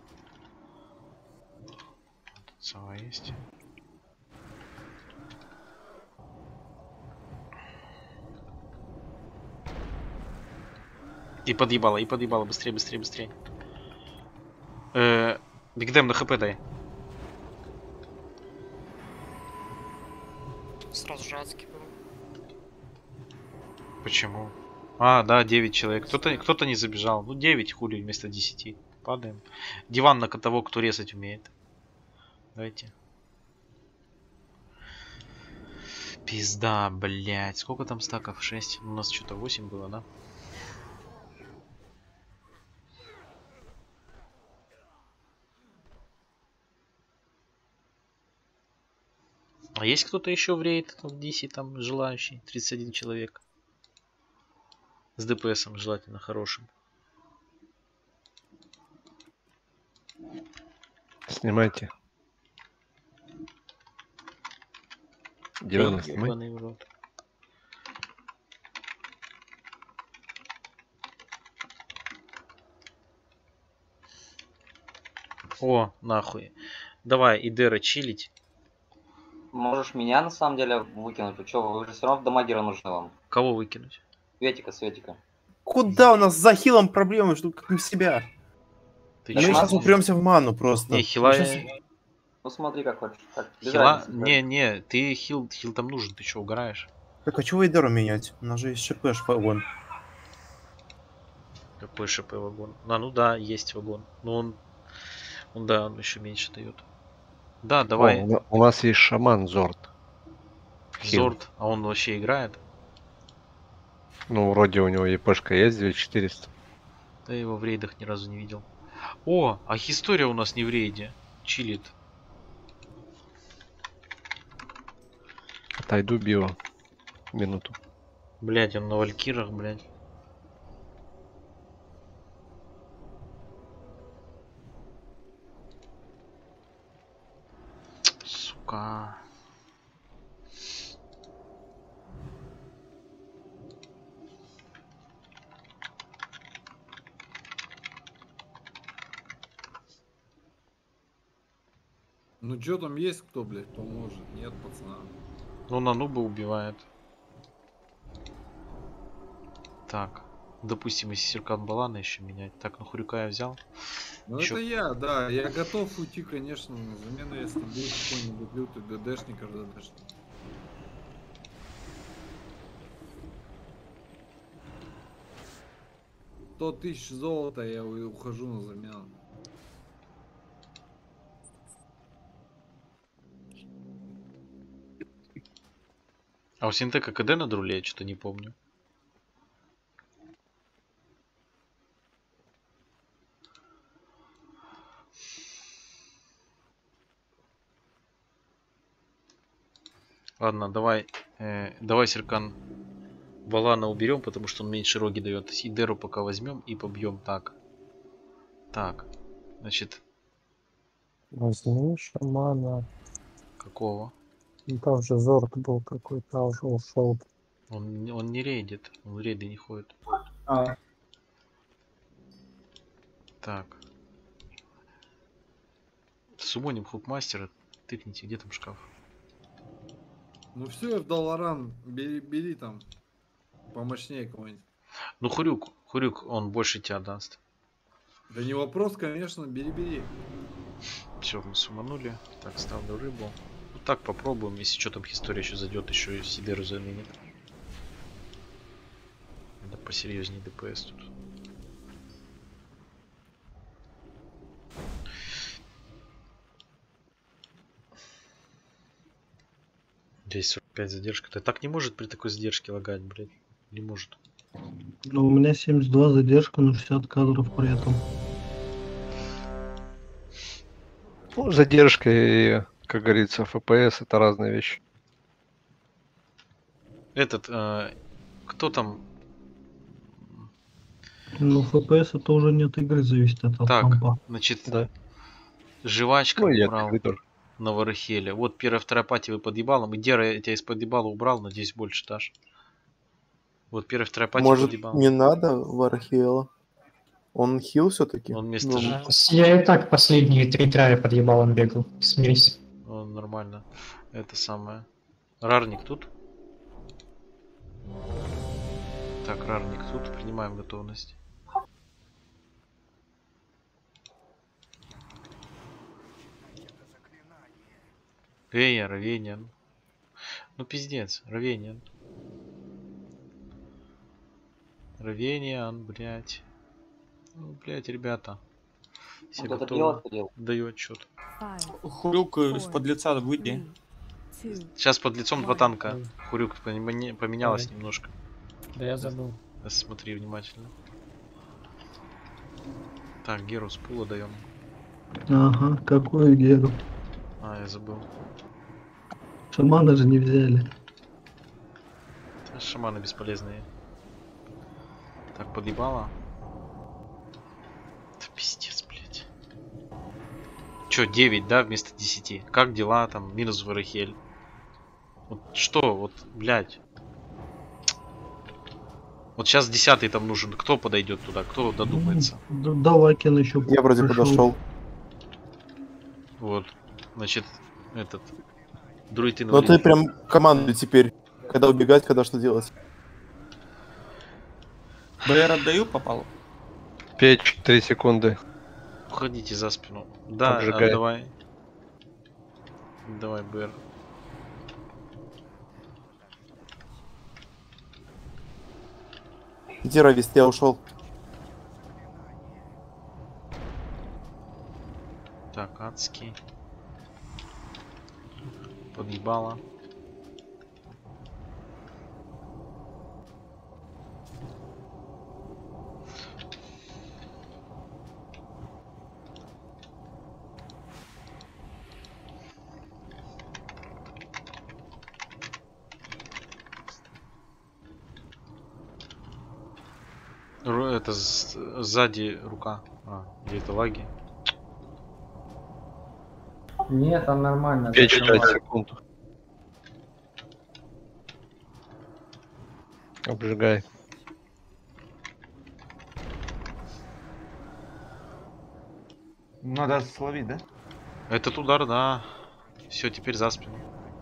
Сова есть. И подъебало, и подъебало. Быстрее, быстрее, быстрее. Э, Бигдем на хп дай. Сразу же адский был. Почему? А, да, девять человек. Кто-то кто-то не забежал. Ну, девять хули вместо десяти. Падаем. Диван на того, кто резать умеет. Давайте. Пизда, блять. Сколько там стаков? шесть. У нас что-то восемь было, да? А есть кто-то еще в рейд в Диси там желающий? тридцать один человек. С ДПСом желательно хорошим. Снимайте. Диван снимай. Ёбаный в рот. О, нахуй. Давай, Идера чилить. Можешь меня на самом деле выкинуть. Вы чё, вы же все равно дамагера нужны вам. Кого выкинуть? Светика, Светика. Куда у нас за хилом проблемы, что как не в себя? Ты Мы чё? сейчас упремся в ману просто. Не, хила... Мы щас- Ну смотри, как хочешь. Так, без Хила... разницы, Не, не, ты хил, хил там нужен, ты чё, угораешь? Так, а чего Эйдеру менять? У нас же есть ШП, вагон. Какой ШП вагон? А, ну да, есть вагон. Но он, он да, он еще меньше дает. Да, давай. О, у на- у нас есть шаман Зорд. Хил. Зорд, а он вообще играет? Ну, вроде у него ЕПшка есть, две тысячи четыреста. Да я его в рейдах ни разу не видел. О, а История у нас не в рейде. Чилит. Отойду био. Минуту. Блять, он на валькирах, блять. Сука. Ну чё там есть кто, блядь, поможет? Нет, пацанам. Ну, на нуба убивает. Так. Допустим, если Серкан Балана еще менять. Так, ну Хурюка я взял. Ну Ещё- это я, да. Я готов уйти, конечно, на замену, если будет какой-нибудь лютый ДДшник, аж ДДшник. сто тысяч золота, я у- ухожу на замену. А у Синтека КД на друле, я что-то не помню. Ладно, давай, э, давай Серкан Балана уберем, потому что он меньше роги дает. Идеру пока возьмем и побьем. Так. Так. Значит, Возьми шамана. Какого? Ну, там же Зорд был какой-то, а уже ушел. Он, не- он не рейдит, он в рейды не ходит. А, Так. Сумоним хукмастера, тыкните, где там шкаф? Ну все, Долларан, бери, бери там. Помощнее кого-нибудь. Ну Хурюк, Хурюк, он больше тебя даст. Да не вопрос, конечно, бери-бери. Все, мы суманули. Так, ставлю рыбу. Вот так попробуем, если что там история еще зайдет, еще и Сидеру заменит. Да посерьезнее ДПС тут. Здесь сорок пять задержка. Да так не может при такой задержке лагать, блядь. Не может. Ну, у меня семьдесят два задержка, но шестьдесят кадров при этом. Ну, задержка и, как говорится, эф пи эс это разные вещи. Этот, э, кто там? Ну, эф пи эс это уже не от игры зависит, это от Так, компа. значит, Да. жвачка Ну, я убрал так тоже. на Варахеле. Вот первая, вторая пати вы под ебалом. И Дера, я тебя из-под ебала убрал, надеюсь, больше дашь. Вот первая, вторая пати под Может, ебалом. не надо Вархиэла? Он хил все-таки? Он вместо Ну, ж- Я и так последние три трая под ебалом бегал. Смирись. Он нормально. Это самое. Рарник тут. Так, рарник тут. Принимаем готовность. Вея, Равениан. Ну пиздец, Равениан. Равениан, блять. Ну, блять, ребята. Все Вот это готовы. дело отходил. Даю отчет. Хурюк э, из-под лица выйди. Сейчас под лицом два танка. Хурюк поменя- поменялась Давай. немножко. Да я забыл. Смотри внимательно. Так, Геру с пула даем. Ага, какую геру. А, я забыл. Шамана же не взяли. Да, шаманы бесполезные. Так, подъебало. Да пиздец, блядь. Чё, девять, да, вместо десяти? Как дела там? Минус Варахель. Вот что, вот, блядь. Вот сейчас десятый там нужен. Кто подойдет туда? Кто додумается? Д- Давакин еще я вроде пришел. подошел. Вот. Значит, этот. Друид Но ты прям команду теперь. Когда убегать, когда что делать. БР отдаю, попал. Печь, три секунды. Уходите за спину. Да, Обжигай. отдавай. Давай, БР. Иди, Равис, я ушел. Так, адский. Подъебало. Ру- Это с- сзади рука. А, или это лаги? нет, там нормально. Печь, закрывай. пять секунд. Обжигай. Надо словить, да? Этот удар, да. Все, теперь за спину.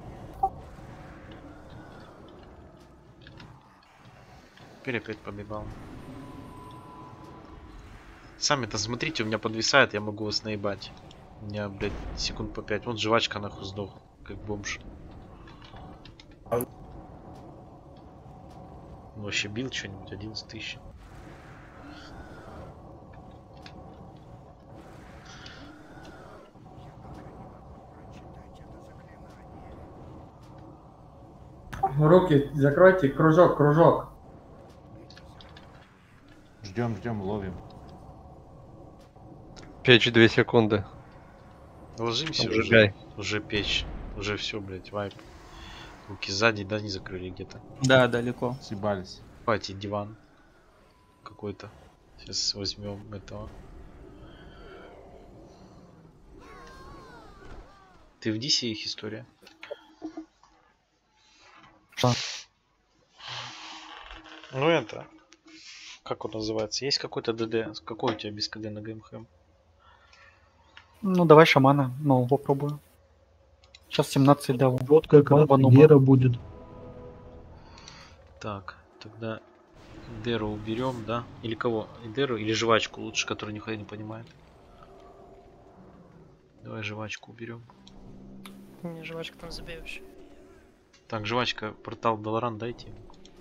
Теперь опять подъебал. Сами-то смотрите, у меня подвисает, я могу вас наебать. У меня, блядь, секунд по пять. Вот жвачка нахуй сдох, как бомж. Ну, вообще бил что-нибудь, одиннадцать тысяч. Руки закройте, кружок, кружок. Ждем, ждем, ловим. Печь, две секунды. Ложимся Обжигай. уже. Уже печь. Уже все, блядь, вайп. Руки сзади, да, не закрыли где-то. Да, далеко. Съебались. Давайте диван какой-то. Сейчас возьмем этого. Ты в Дисе их история? Что? Ну это... Как он называется? Есть какой-то ДД? Какой у тебя без КД на ГМХ? Ну, давай шамана, ну, попробую. Сейчас семнадцать даву. Вот как раз Ванума. Гера будет. Так, тогда Деру уберем, да? Или кого? Деру или жвачку лучше, который никогда не понимает. Давай жвачку уберем. Не, жвачка там забей вообще. Так, жвачка, портал Долоран дайте.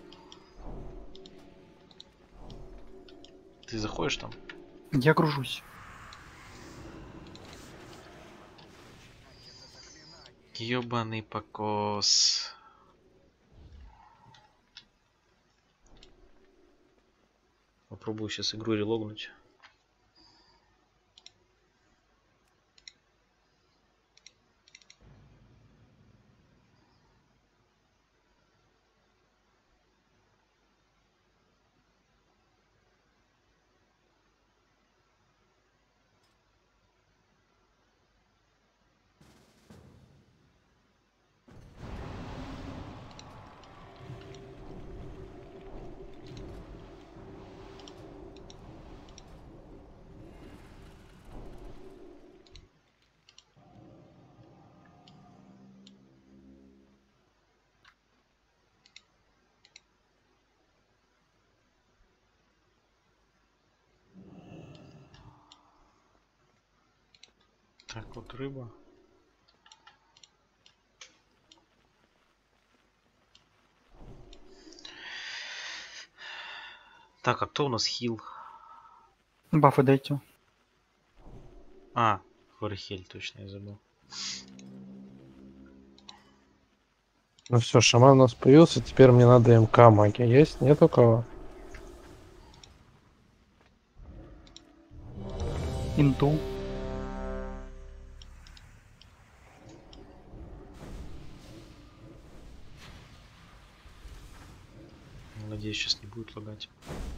Ты заходишь там? Я гружусь. Ёбаный покос. Попробую сейчас игру релогнуть. Так, вот рыба. Так, а кто у нас хил? Бафы дайте. А, Вархель, точно, я забыл. Ну все, шаман у нас появился, теперь мне надо МК магия. Есть? Нет у кого? Инту. Надеюсь, сейчас не будет лагать.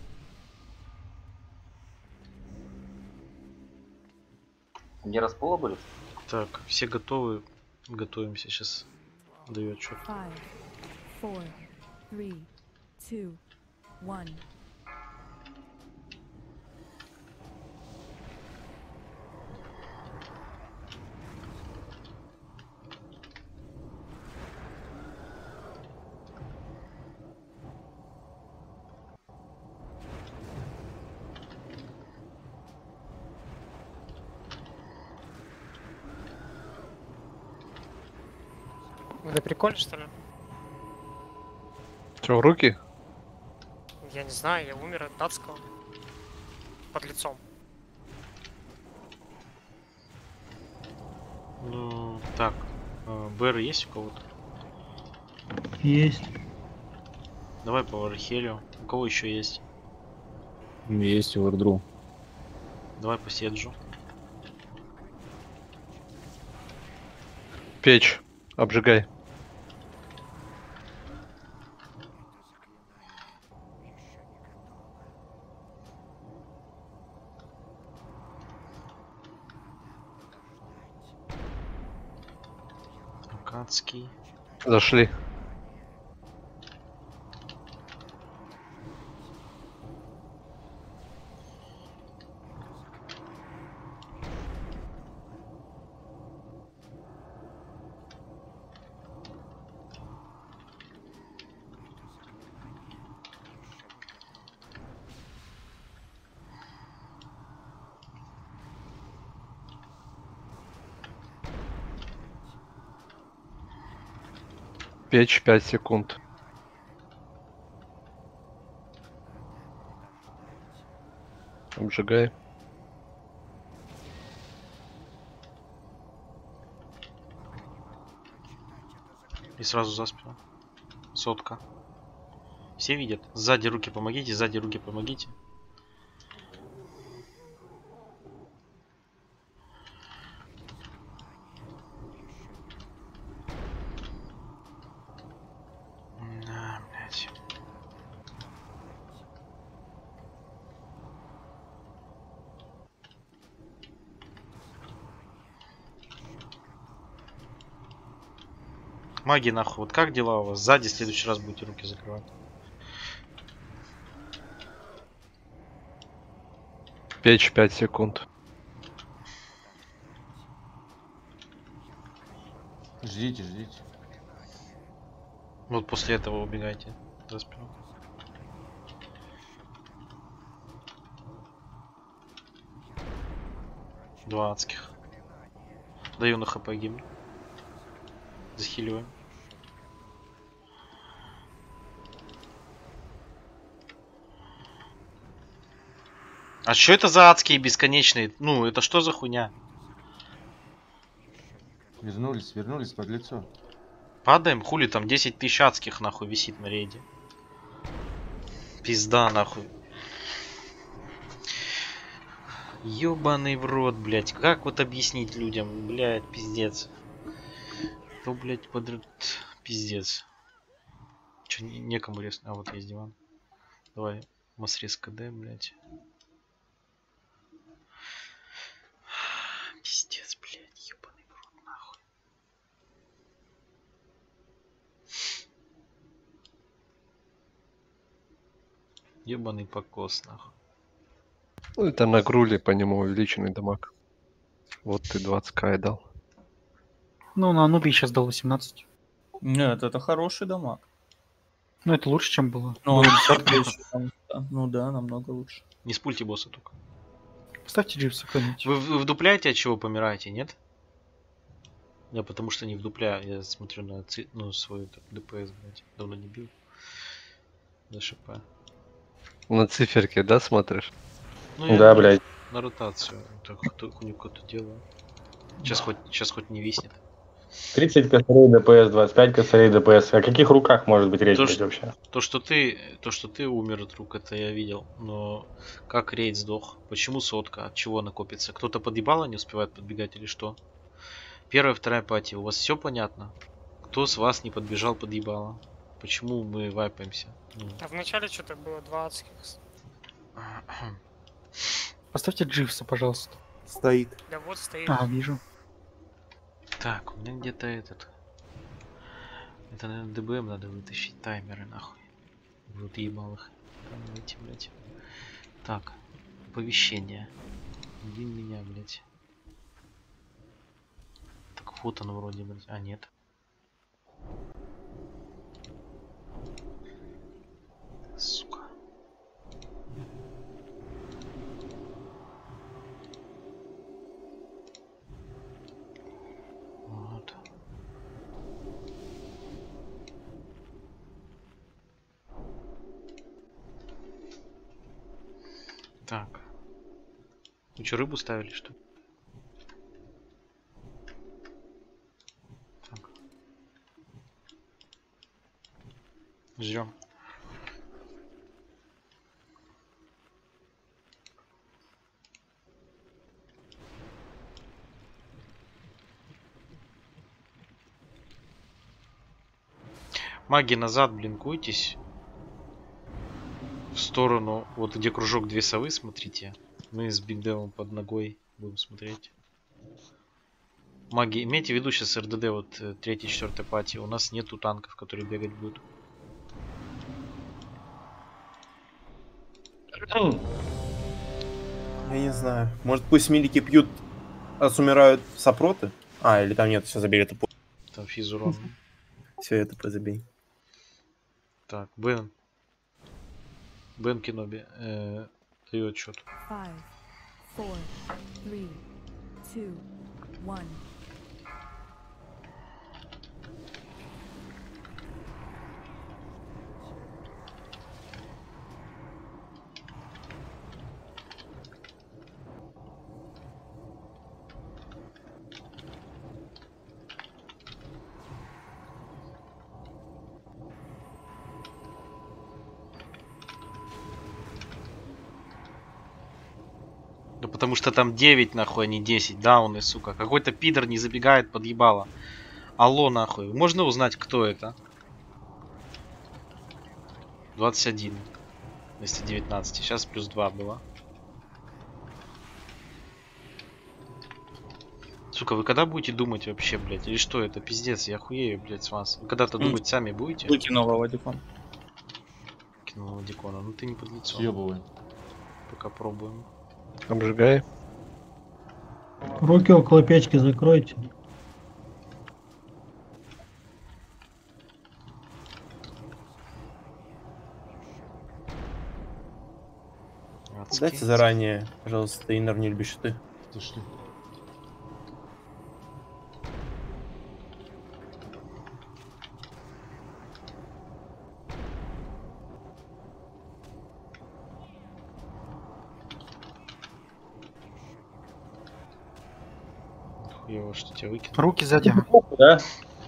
Где распола были? Так, все готовы. Готовимся. Сейчас даю отчет. Five, four, three, two, one. Это прикольно, что ли? Че, в руки? Я не знаю, я умер от датского. Под лицом. Ну, так. БР есть у кого-то? Есть. Давай по Вархелю. У кого еще есть? Есть овердру. Давай по Седжу. Печь. Обжигай. Акадский. Зашли. Печь пять секунд. Обжигай. И сразу за спину. Сотка. Все видят? Сзади руки помогите, сзади руки помогите. Да, блядь. Маги нахуй, вот как дела у вас? Сзади в следующий раз будете руки закрывать. Печь пять секунд. Ждите, ждите. Вот после этого убегайте за спину. Два адских. Даю на хп гимн. Захиливаем. А что это за адские бесконечные? Ну, это что за хуйня? Вернулись, вернулись под лицо. Падаем, хули там десять тысяч адских нахуй висит на рейде. Пизда нахуй. Ёбаный в рот, блять. Как вот объяснить людям? Блять, пиздец. То, блять, подряд. Пиздец. Че, не, некому резать? А, вот есть диван. Давай, масрез КД, блять. Пиздец, блять, ёбаный в рот, нахуй. Ёбаный покос, нахуй. Ну, это на груле по нему увеличенный дамаг. Вот ты двадцать кай дал. Ну, на Анубии сейчас дал восемнадцать. Нет, это хороший дамаг. Ну, это лучше, чем было. Ну, Было он десятка. еще там, да. Ну да, намного лучше. Не спульте босса только. Поставьте джив сохранить. Вы, вы вдупляете, от чего помираете, нет? Я потому что не вдупляю. Я смотрю на ци... ну, свой этот, ДПС, блядь. Давно не бил. ДШП. На циферке, да, смотришь? Ну, я Да, на, блядь. на ротацию. Так, хуйню какую-то делаю. Сейчас хоть, сейчас хоть не виснет. тридцать косарей ДПС, двадцать пять косарей ДПС. О каких руках может быть речь То, блядь, что, вообще? то, что ты, то, что ты умер от рук, это я видел. Но как рейд сдох? Почему сотка? От чего она копится? Кто-то подъебало не успевает подбегать или что? Первая, вторая пати. У вас все понятно? Кто с вас не подбежал подъебало? Почему мы вайпаемся? Ну. А в начале что-то было двадцать. Поставьте Дживса, пожалуйста. Стоит. Да вот стоит. А, вижу. Так, у меня где-то этот. Это, наверное, ДБМ надо вытащить. Таймеры, нахуй. Вот ебалых. Давайте, блядь. Так, оповещение. Иди меня, блядь. Так, вот он вроде, блядь. А, нет. Сука. Вот. Так. Вы что, рыбу ставили, что ли? Так. Ждем. Маги назад, блинкуйтесь. В сторону, вот где кружок две совы, смотрите. Мы с Биг Девом под ногой будем смотреть. Маги, имейте в виду сейчас РДД, вот третья, четвертая пати. У нас нету танков, которые бегать будут. Я не знаю. Может пусть милики пьют, раз умирают сопроты? А, или там нет, все забей это. Там физ урон. Все это позабей. Так, Бен. Бен Кеноби. Э, даю отчет. Five, four, three, two, one. Да потому что там девять, нахуй, а не десять. Дауны, сука. Какой-то пидор не забегает под ебало. Алло, нахуй. Можно узнать, кто это? двадцать один. Вместо девятнадцати. Сейчас плюс два было. Сука, вы когда будете думать вообще, блядь? Или что это? Пиздец, я хуею, блядь, с вас. Вы когда-то М. думать сами будете? Выки нового дикона. Кинул дикона. Ну ты не под лицо. Съебывай. Пока пробуем. Обжигай. Руки около печки закройте. Дайте заранее, пожалуйста, иннер не любишь ты. Отошли. Хуёво, что тебя выкинул. Руки сзади. Да?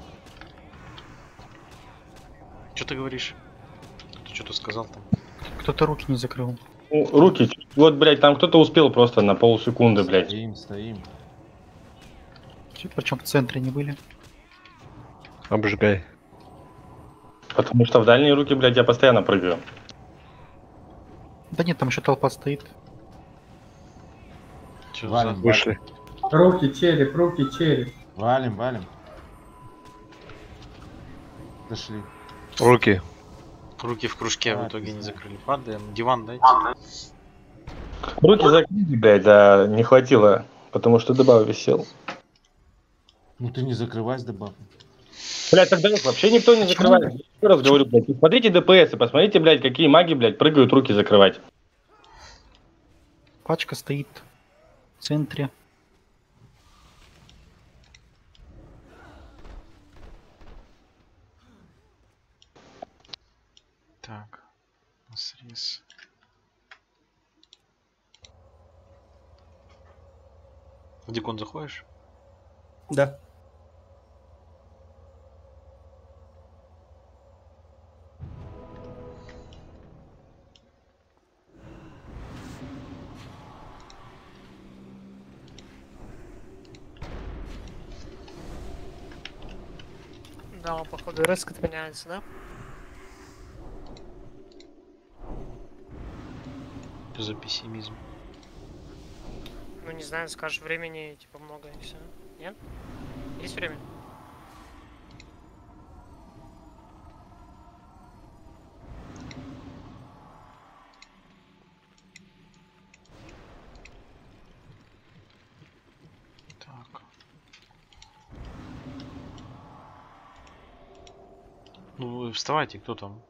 Что ты говоришь? Ты что-то сказал там? Кто-то руки не закрыл. Ну, руки, вот, блядь, там кто-то успел просто на полсекунды, блядь. Стоим, стоим. Причем в центре не были. Обжигай. Потому что в дальние руки, блядь, я постоянно прыгаю. Да нет, там еще толпа стоит. Чё Валим, за- Вышли. Руки, череп, руки, череп. Валим, валим. Дошли. Руки. Руки в кружке в А, итоге не пизда. закрыли. Падаем. Диван дайте. Руки закрыли, блядь, да не хватило, потому что дебаф висел. Ну ты не закрывай с дебафом. Блядь, тогда их вообще никто не закрывает. Еще раз говорю, блядь, посмотрите ДПС и посмотрите, блядь, какие маги, блядь, прыгают руки закрывать. Пачка стоит в центре. Так. Срез. В Дикон заходишь? Да. Да, он, походу, резко меняется, да? Что за пессимизм? Ну, не знаю, скажешь, времени, типа, много и все. Нет? Есть время? Так. Ну, вы вставайте, кто там?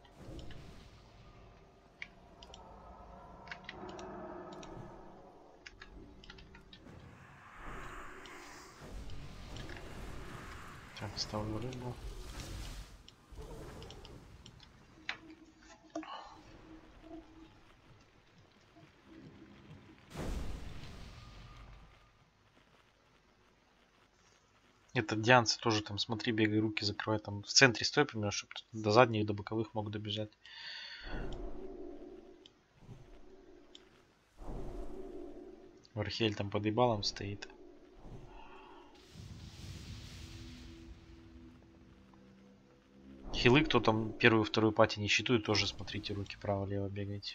Так, ставлю рыбу. Этот Дианца тоже там, смотри, бегай, руки закрывай, там в центре стой, примерно, чтобы до задних, до боковых мог добежать. Вархель там под ебалом стоит. Хилы, кто там первую, вторую пати не считают, тоже смотрите, руки право-лево бегайте.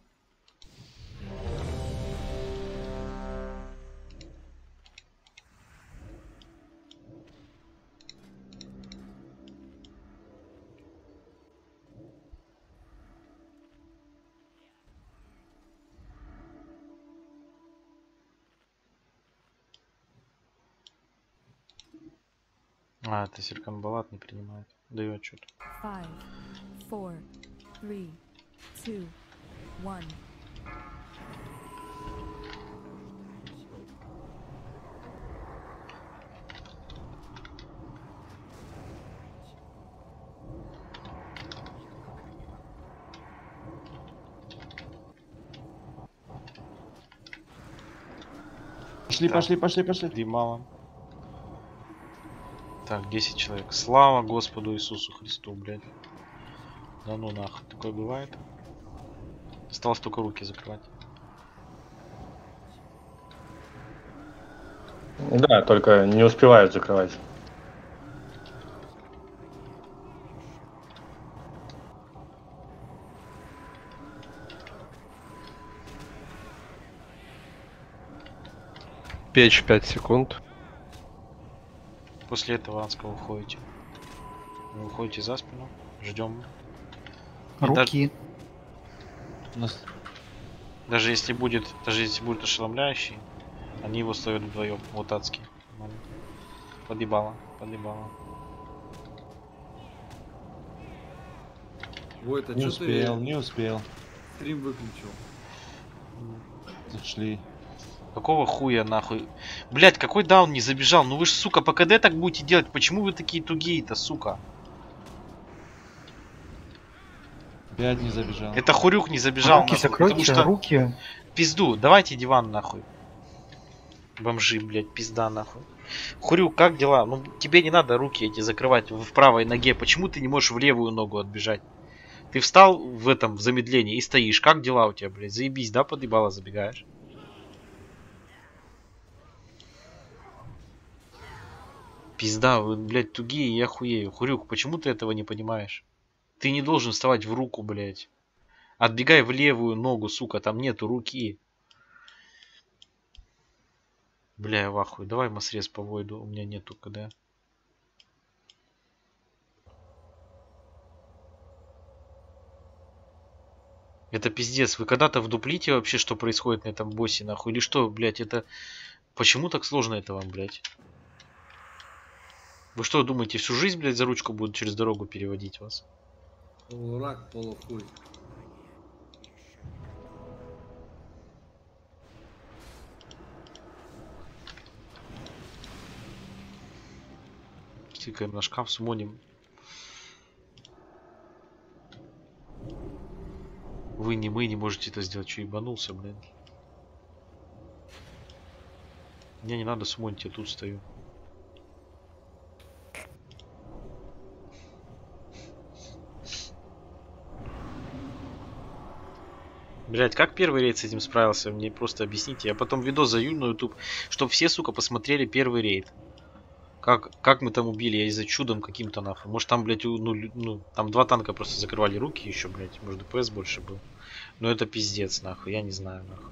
А, это Серкан Балат не принимает. Даю отчет. Five, four, three, two, one. Пошли, пошли, пошли, пошли. Димала. Так, десять человек. Слава Господу Иисусу Христу, блядь. Да ну нахуй, такое бывает. Осталось только руки закрывать. Да, только не успевают закрывать. Печь пять секунд. После этого адского уходите. Вы уходите за спину. Ждем. Руки. Даже, даже если будет, даже если будет ошеломляющий, они его стоят вдвоем. Вот адский. Подъебало, подъебало. Ой, это Не что успел, ты не успел. стрим выключил? Зашли. Какого хуя нахуй? Блять, какой даун не забежал? Ну вы ж, сука, по КД так будете делать? Почему вы такие тугие-то, сука? Пять не забежал. Это Хурюк не забежал. Руки нахуй, закройте, потому что... руки. Пизду, давайте диван нахуй. Бомжи, блять, пизда нахуй. Хурюк, как дела? Ну тебе не надо руки эти закрывать в правой ноге. Почему ты не можешь в левую ногу отбежать? Ты встал в этом, в замедлении и стоишь. Как дела у тебя, блядь? Заебись, да, подъебало забегаешь? Пизда, вы, блядь, тугие, я хуею. Хурюк, почему ты этого не понимаешь? Ты не должен вставать в руку, блядь. Отбегай в левую ногу, сука, там нету руки. Бля, я в ахуе. Давай масрез по войду, у меня нету КД. Это пиздец. Вы когда-то вдуплите вообще, что происходит на этом боссе, нахуй? Или что, блядь, это... Почему так сложно это вам, блядь? Вы что думаете, всю жизнь, блядь, за ручку будут через дорогу переводить вас? Полурак, полухуй. Тыкаем на шкаф, сумоним. Вы не мы не можете это сделать, что ебанулся, блин. Мне не надо сумонить, я тут стою. Блять, как первый рейд с этим справился? Мне просто объясните. Я потом видос заю на YouTube, чтобы все, сука, посмотрели первый рейд. Как, как мы там убили? Я из-за чудом каким-то нахуй. Может там, блядь, ну, ну, там два танка просто закрывали руки еще, блядь. Может ДПС больше был. Но это пиздец, нахуй. Я не знаю, нахуй.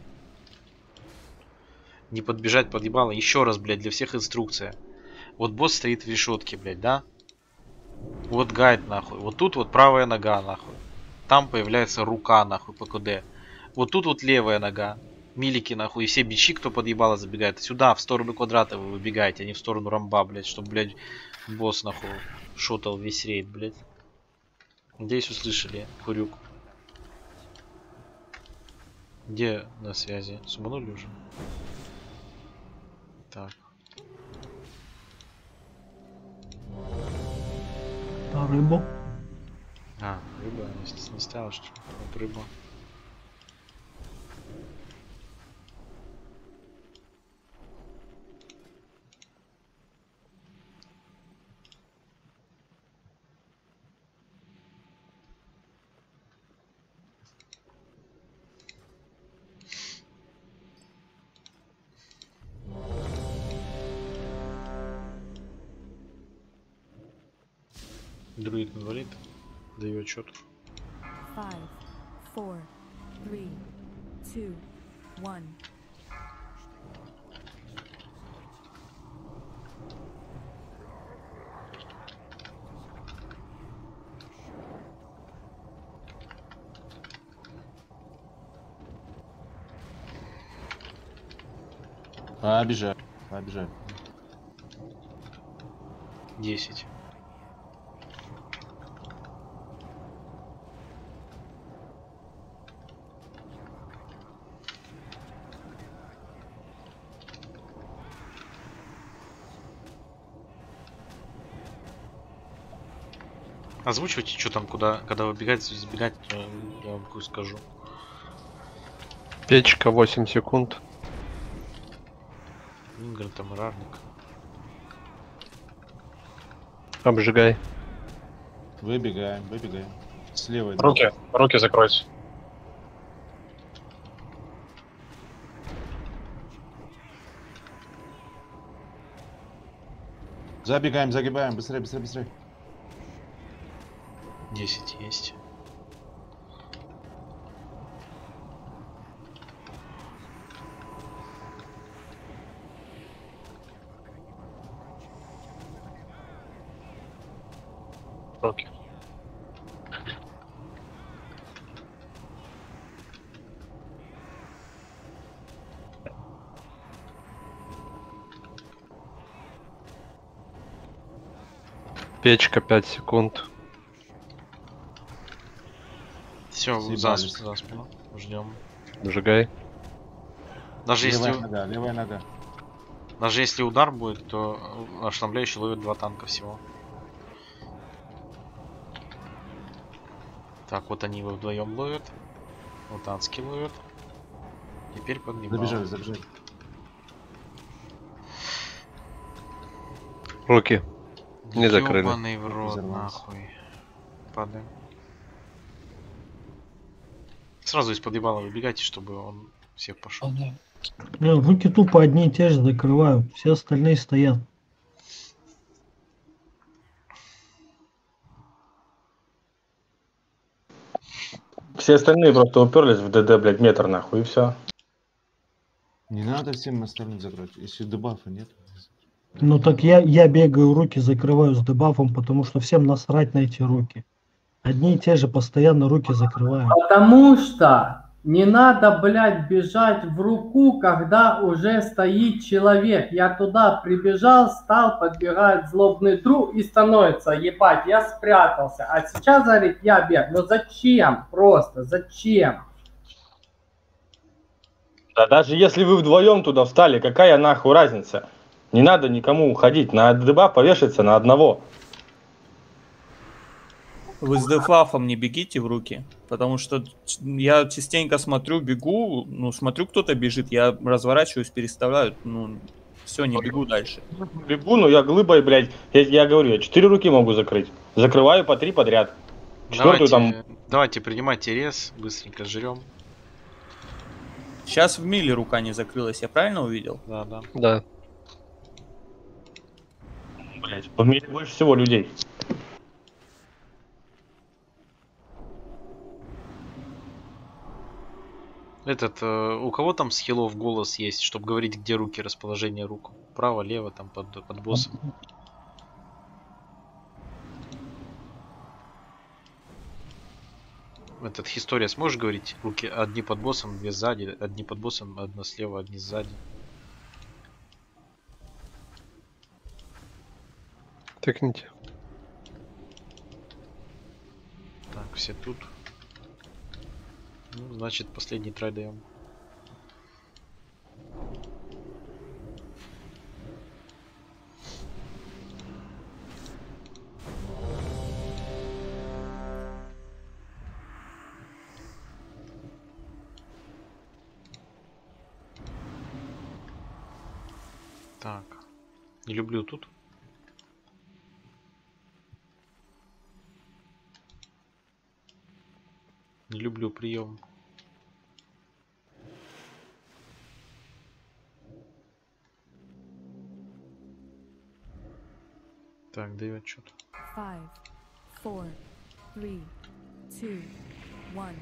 Не подбежать подъебало. Еще раз, блядь, для всех инструкция. Вот босс стоит в решетке, блядь, да? Вот гайд, нахуй. Вот тут вот правая нога, нахуй. Там появляется рука, нахуй, по КД. Вот тут вот левая нога. Милики, нахуй, и все бичи, кто подъебало, забегает. Сюда, в сторону квадрата вы выбегаете, а не в сторону рамба, блядь. Чтобы, блядь, босс, нахуй, шотал весь рейд, блядь. Надеюсь, услышали, Хурюк. Где на связи? Суманули уже? Так. А рыбу? А, рыба, не, не стала, что ли? Вот рыба. Друид инвалид, даю отчет. Five, four, three, two, one. Побежали, побежали. Десять. Озвучивайте, что там, куда, когда выбегать, забегать, я вам пусть скажу. Печка восемь секунд. Ингр, там рарник. Обжигай. Выбегаем, выбегаем. Слева. Руки, руки закройте. Забегаем, загибаем, быстрее, быстрее, быстрее. десять есть. Руки. Печка пять секунд. Все, за, Съебались. за спину. Ждем. Сжигай. Даже Левая если, нога, левая нога. даже если удар будет, то ошеломляющий ловит два танка всего. Так, вот они его вдвоем ловят. Вот адский ловят. Теперь погнебал. Забежали, забежали. Руки. Не закрыли. Ёбаный в рот, Взорвался. нахуй. Падаем. Сразу из-под ебала выбегайте, чтобы он всех пошел. Бля, руки тупо одни и те же закрывают, все остальные стоят. Все остальные просто уперлись в ДД, блядь, метр нахуй, и все. Не надо всем остальным закрыть. Если дебафа нет. Ну так я, я бегаю, руки закрываю с дебафом, потому что всем насрать на эти руки. Одни и те же постоянно руки закрывают. Потому что не надо, блядь, бежать в руку, когда уже стоит человек. Я туда прибежал, стал, подбегает злобный друг и становится, ебать, я спрятался. А сейчас, говорит, я бег. Ну зачем? Просто зачем? Да даже если вы вдвоем туда встали, какая нахуй разница? Не надо никому уходить, на дебаф повешаться на одного. Вы с дефлафом не бегите в руки, потому что я частенько смотрю, бегу, ну смотрю, кто-то бежит, я разворачиваюсь, переставляю, ну все, не бегу дальше. Бегу, но я глыбой, блядь, я, я говорю, я четыре руки могу закрыть. Закрываю по три подряд. Четвертую Давайте, там... давайте принимайте рез, быстренько жрем. Сейчас в миле рука не закрылась, я правильно увидел? Да, да. Да. Блядь, в мире больше всего людей. Этот, э, у кого там с хилов голос есть, чтобы говорить, где руки, расположение рук? Право, лево, там под, под боссом. Этот история сможешь говорить? Руки одни под боссом, две сзади, одни под боссом, одна слева, одни сзади. Тыкните. Так, все тут. Ну, значит, последний трай даем. Так, не люблю тут. Не люблю прием. Так, даю отчет. Five, four, three, two, one.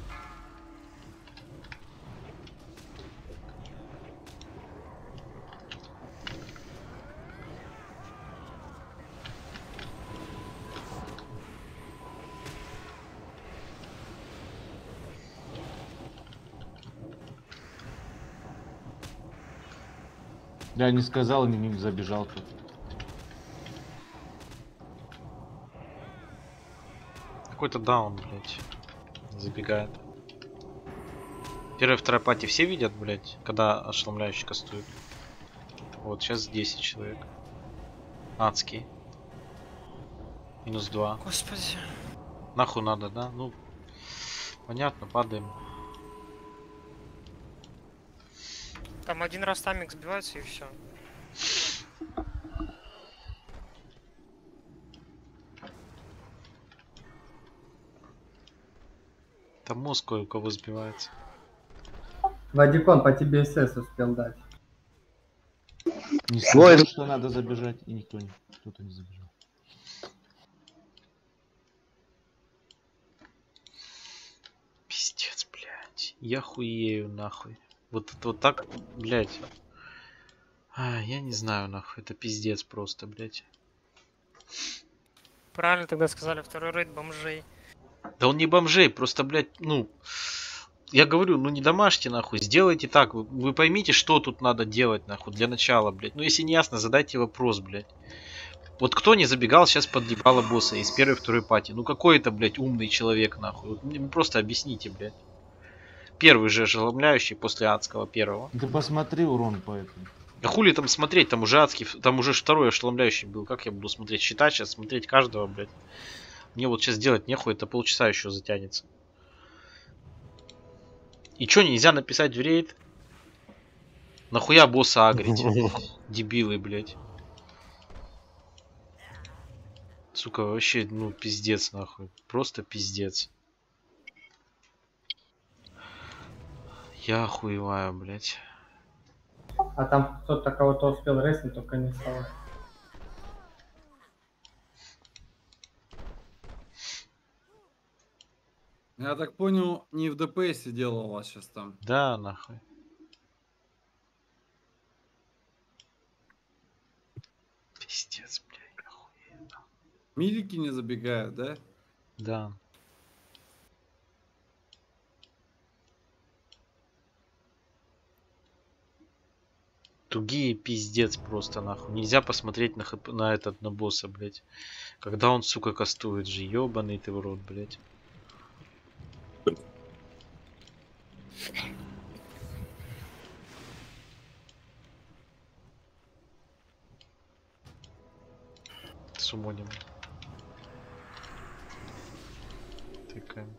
Я не сказал, не, не забежал тут. Какой-то даун, блять, забегает. Первая, вторая пати все видят, блять, когда ошеломляющий кастует. Вот, сейчас десять человек. Адский. Минус два. Господи. Нахуй надо, да? Ну, понятно, падаем. Там один раз тамик сбивается и все. Там мозг кое у кого сбивается. Вадикон по тебе СС успел дать. Не сказал, что надо забежать, и никто не, кто-то не забежал. Пиздец, блядь. Я хуею, нахуй. Вот, вот так, блядь. А, я не знаю, нахуй. Это пиздец просто, блядь. правильно тогда сказали, второй рейд бомжей. Да он не бомжей, просто, блядь, ну... Я говорю, ну не домашьте, нахуй, сделайте так. Вы, вы поймите, что тут надо делать, нахуй, для начала, блядь. Ну если не ясно, задайте вопрос, блядь. Вот кто не забегал сейчас под ебало босса из первой второй пати? Ну какой это, блядь, умный человек, нахуй. Вот мне просто объясните, блядь. Первый же ошеломляющий после адского первого. Ты посмотри урон по этому. А хули там смотреть, там уже адский, там уже второй ошеломляющий был. Как я буду смотреть? Считать сейчас, смотреть каждого, блядь. Мне вот сейчас делать нехуй, это полчаса еще затянется. И чё, нельзя написать в рейд? Нахуя босса агрить? Дебилы, блядь. Сука, вообще, ну, пиздец, нахуй. Просто пиздец. Я охуеваю, блядь. А там кто-то кого-то успел резнуть, только не стало. Я так понял, не в ДПС дело у вас сейчас там. Да, нахуй. Пиздец, блядь, охуенно. Милики не забегают, да? Да. Тугие пиздец просто, нахуй. Нельзя посмотреть на, хп, на этот, на босса, блядь. Когда он, сука, кастует же. Ёбаный ты в рот, блядь. Сумоним. Тыкаем.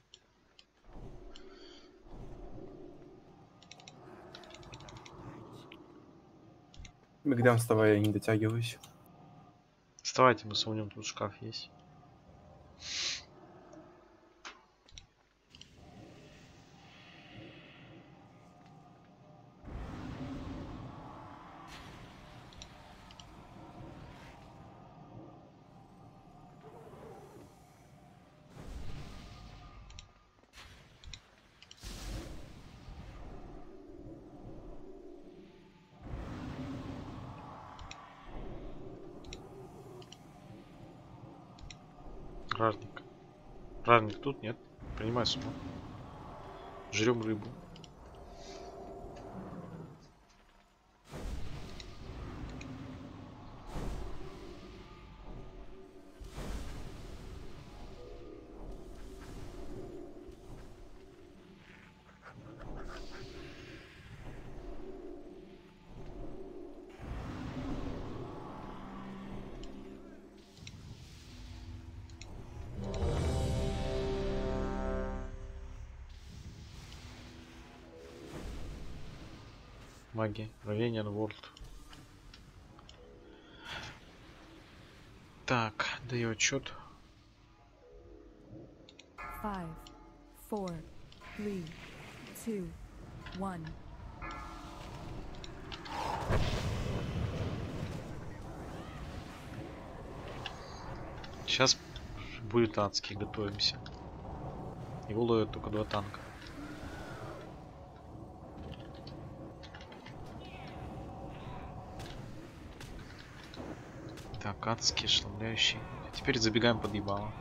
Бигдам, вставай, я не дотягиваюсь. Вставайте, мы сумоним, тут шкаф есть. Ражник. Ражник тут нет. Принимай сумму. Жрем рыбу. Маги. Равениан World. Так, даю отчет. Five, four, three, two, one. Сейчас будет адский, готовимся. Его ловят только два танка. Так, адский, ошеломляющий. Теперь забегаем под ебало.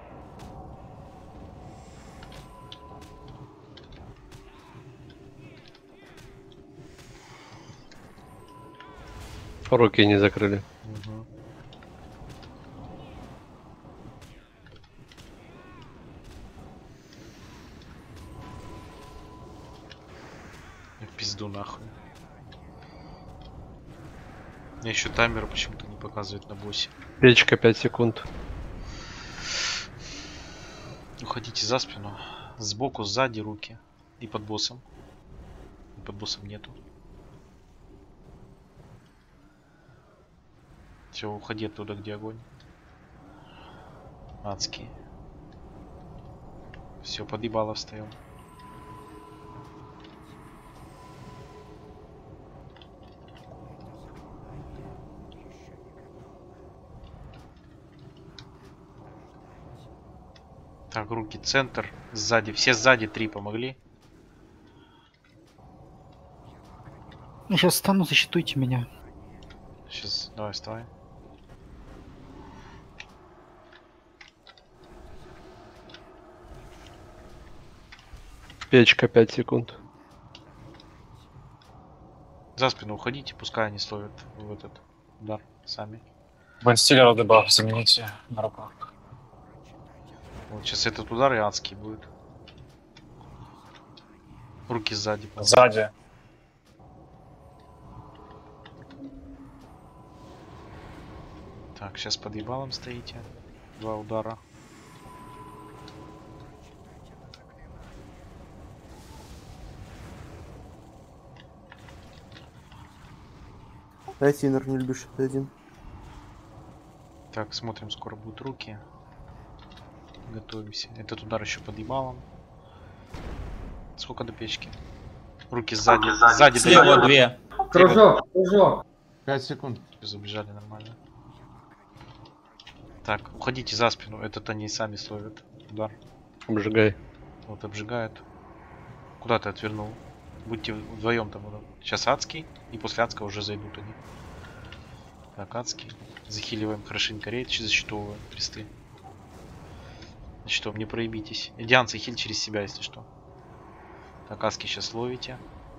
Руки не закрыли. Угу. В пизду нахуй. Мне еще таймер почему-то не показывает на боссе. Печка пять секунд. Уходите за спину. Сбоку, сзади руки. И под боссом. И под боссом нету. Все, уходи оттуда, где огонь. Адский. Все, подъебало встаем. Так, руки, центр, сзади. Все сзади три помогли. Я сейчас стану, защитуйте меня. Сейчас, давай, вставай. Печка пять секунд. За спину уходите, пускай они словят в этот удар сами. Бенстиллера дебаф замените на руках. Вот сейчас этот удар и адский будет. Руки сзади. Сзади. Так, сейчас под ебалом стоите. Два удара. Дайте инер, не любишь это один. Так, смотрим, скоро будут руки. Готовимся. Этот удар еще под ебалом. Сколько до печки? Руки сзади. Сзади, сзади слева две. Кружок, кружок. пять секунд. Забежали нормально. Так, уходите за спину. Этот они сами словят удар. Обжигай. Вот обжигают. Куда ты отвернул? Будьте вдвоем там. Сейчас адский. И после адского уже зайдут они. Так, адский. Захиливаем хорошенько рейд. Засчитываем кресты. Что, не проебитесь. Дианцы хиль через себя, если что. Так, адский сейчас ловите.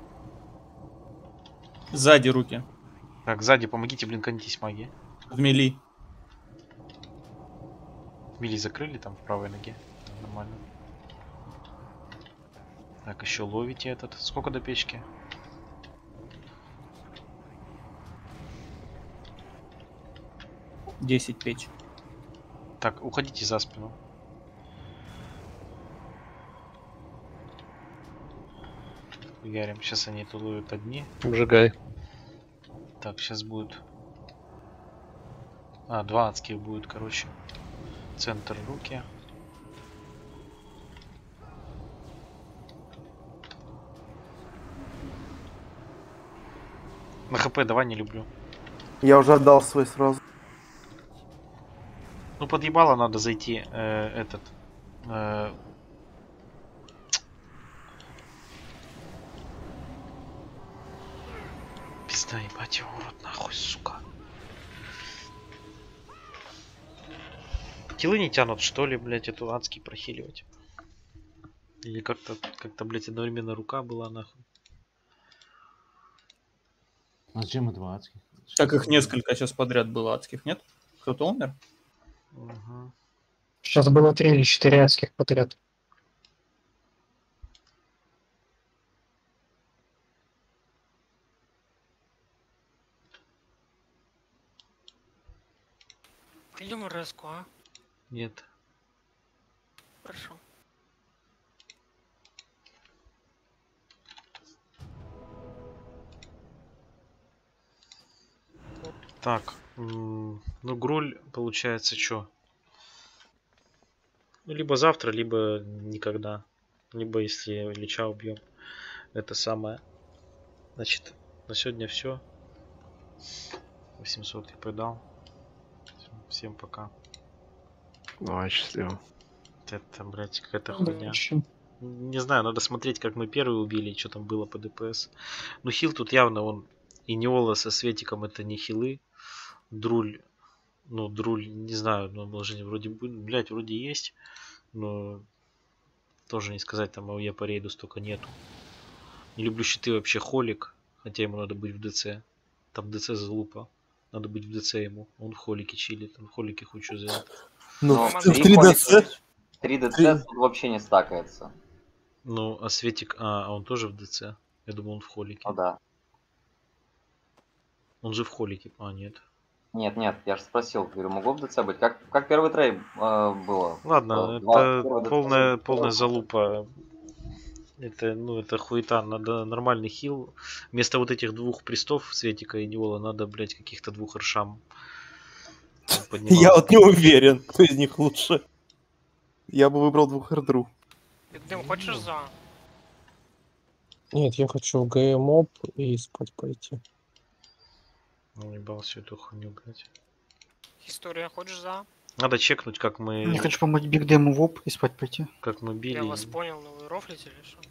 Сзади руки. Так, сзади помогите, блинканитесь маги. В мели. Мили закрыли там в правой ноге. Нормально. Так, еще ловите этот. Сколько до печки? десять печь. Так, уходите за спину. Ярим. Сейчас они тут ловят одни. Обжигай. Так, сейчас будет. А, два адских будет, короче. Центр руки. На хп давай, не люблю. Я уже отдал свой сразу. Ну, подъебало надо зайти э, этот. Э, Пизда, ебать его в рот, нахуй, сука. Киллы не тянут, что ли, блять, эту адский прохиливать? Или как-то, как-то, блять, одновременно рука была, нахуй. А зачем это адских? Так их несколько сейчас подряд было адских, нет? Кто-то умер? Угу. Сейчас было три или четыре адских подряд. Идем в резку, а? Нет. Хорошо. Так, ну Гроль получается что? Ну, либо завтра, либо никогда. Либо если Лича убьем. Это самое. Значит, на сегодня все. восемьсот я продал. Всем пока. Давай, счастливо. Это, блядь, какая-то Да, хуйня. очень. Не знаю, надо смотреть, как мы первые убили, что там было по ДПС. Ну, хил тут явно он. И Неола со Светиком это не хилы. Друль. Ну, Друль, не знаю, но наложение вроде бы, блядь, вроде есть. Но тоже не сказать, там я по рейду столько нету. Не люблю щиты вообще холик. Хотя ему надо быть в ДЦ. Там ДЦ залупа. Надо быть в ДЦ ему. Он в холике чилит. Он в холике хоть что за. Ну, Ну, в три три холика- ДЦ. три ДЦ тут вообще не стакается. Ну, а Светик, а, а он тоже в ДЦ. Я думал, он в холике. Ну да. Он же в холике, а нет. Нет, нет, я же спросил, говорю, могло в ДЦ быть? Как, как первый трей э, было? Ладно, Э, два- это первый ДЦ, полная, первый полная ДЦ. залупа. Это, ну, это хуета. Надо нормальный хил. Вместо вот этих двух пристов Светика и Неола надо, блять, каких-то двух аршам поднимать. Я вот не уверен, кто из них лучше. Я бы выбрал двух эрдру. Дым, хочешь за? Нет, я хочу ГМОП и спать пойти. Ну, ебал всю эту хуйню, блять. История хочешь за? Надо чекнуть, как мы... Не хочу помочь Биг Дэму в оп и спать пойти. Как мы били. Я вас понял, но вы рофлите или что?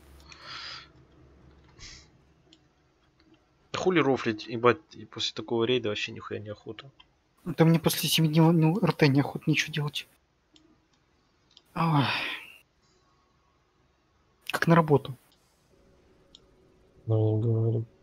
Хули рофлить, ебать, и после такого рейда вообще нихуя не охота. Да мне после семи дней ну, РТ неохота ничего делать. Ой. Как на работу. Ну, не говори.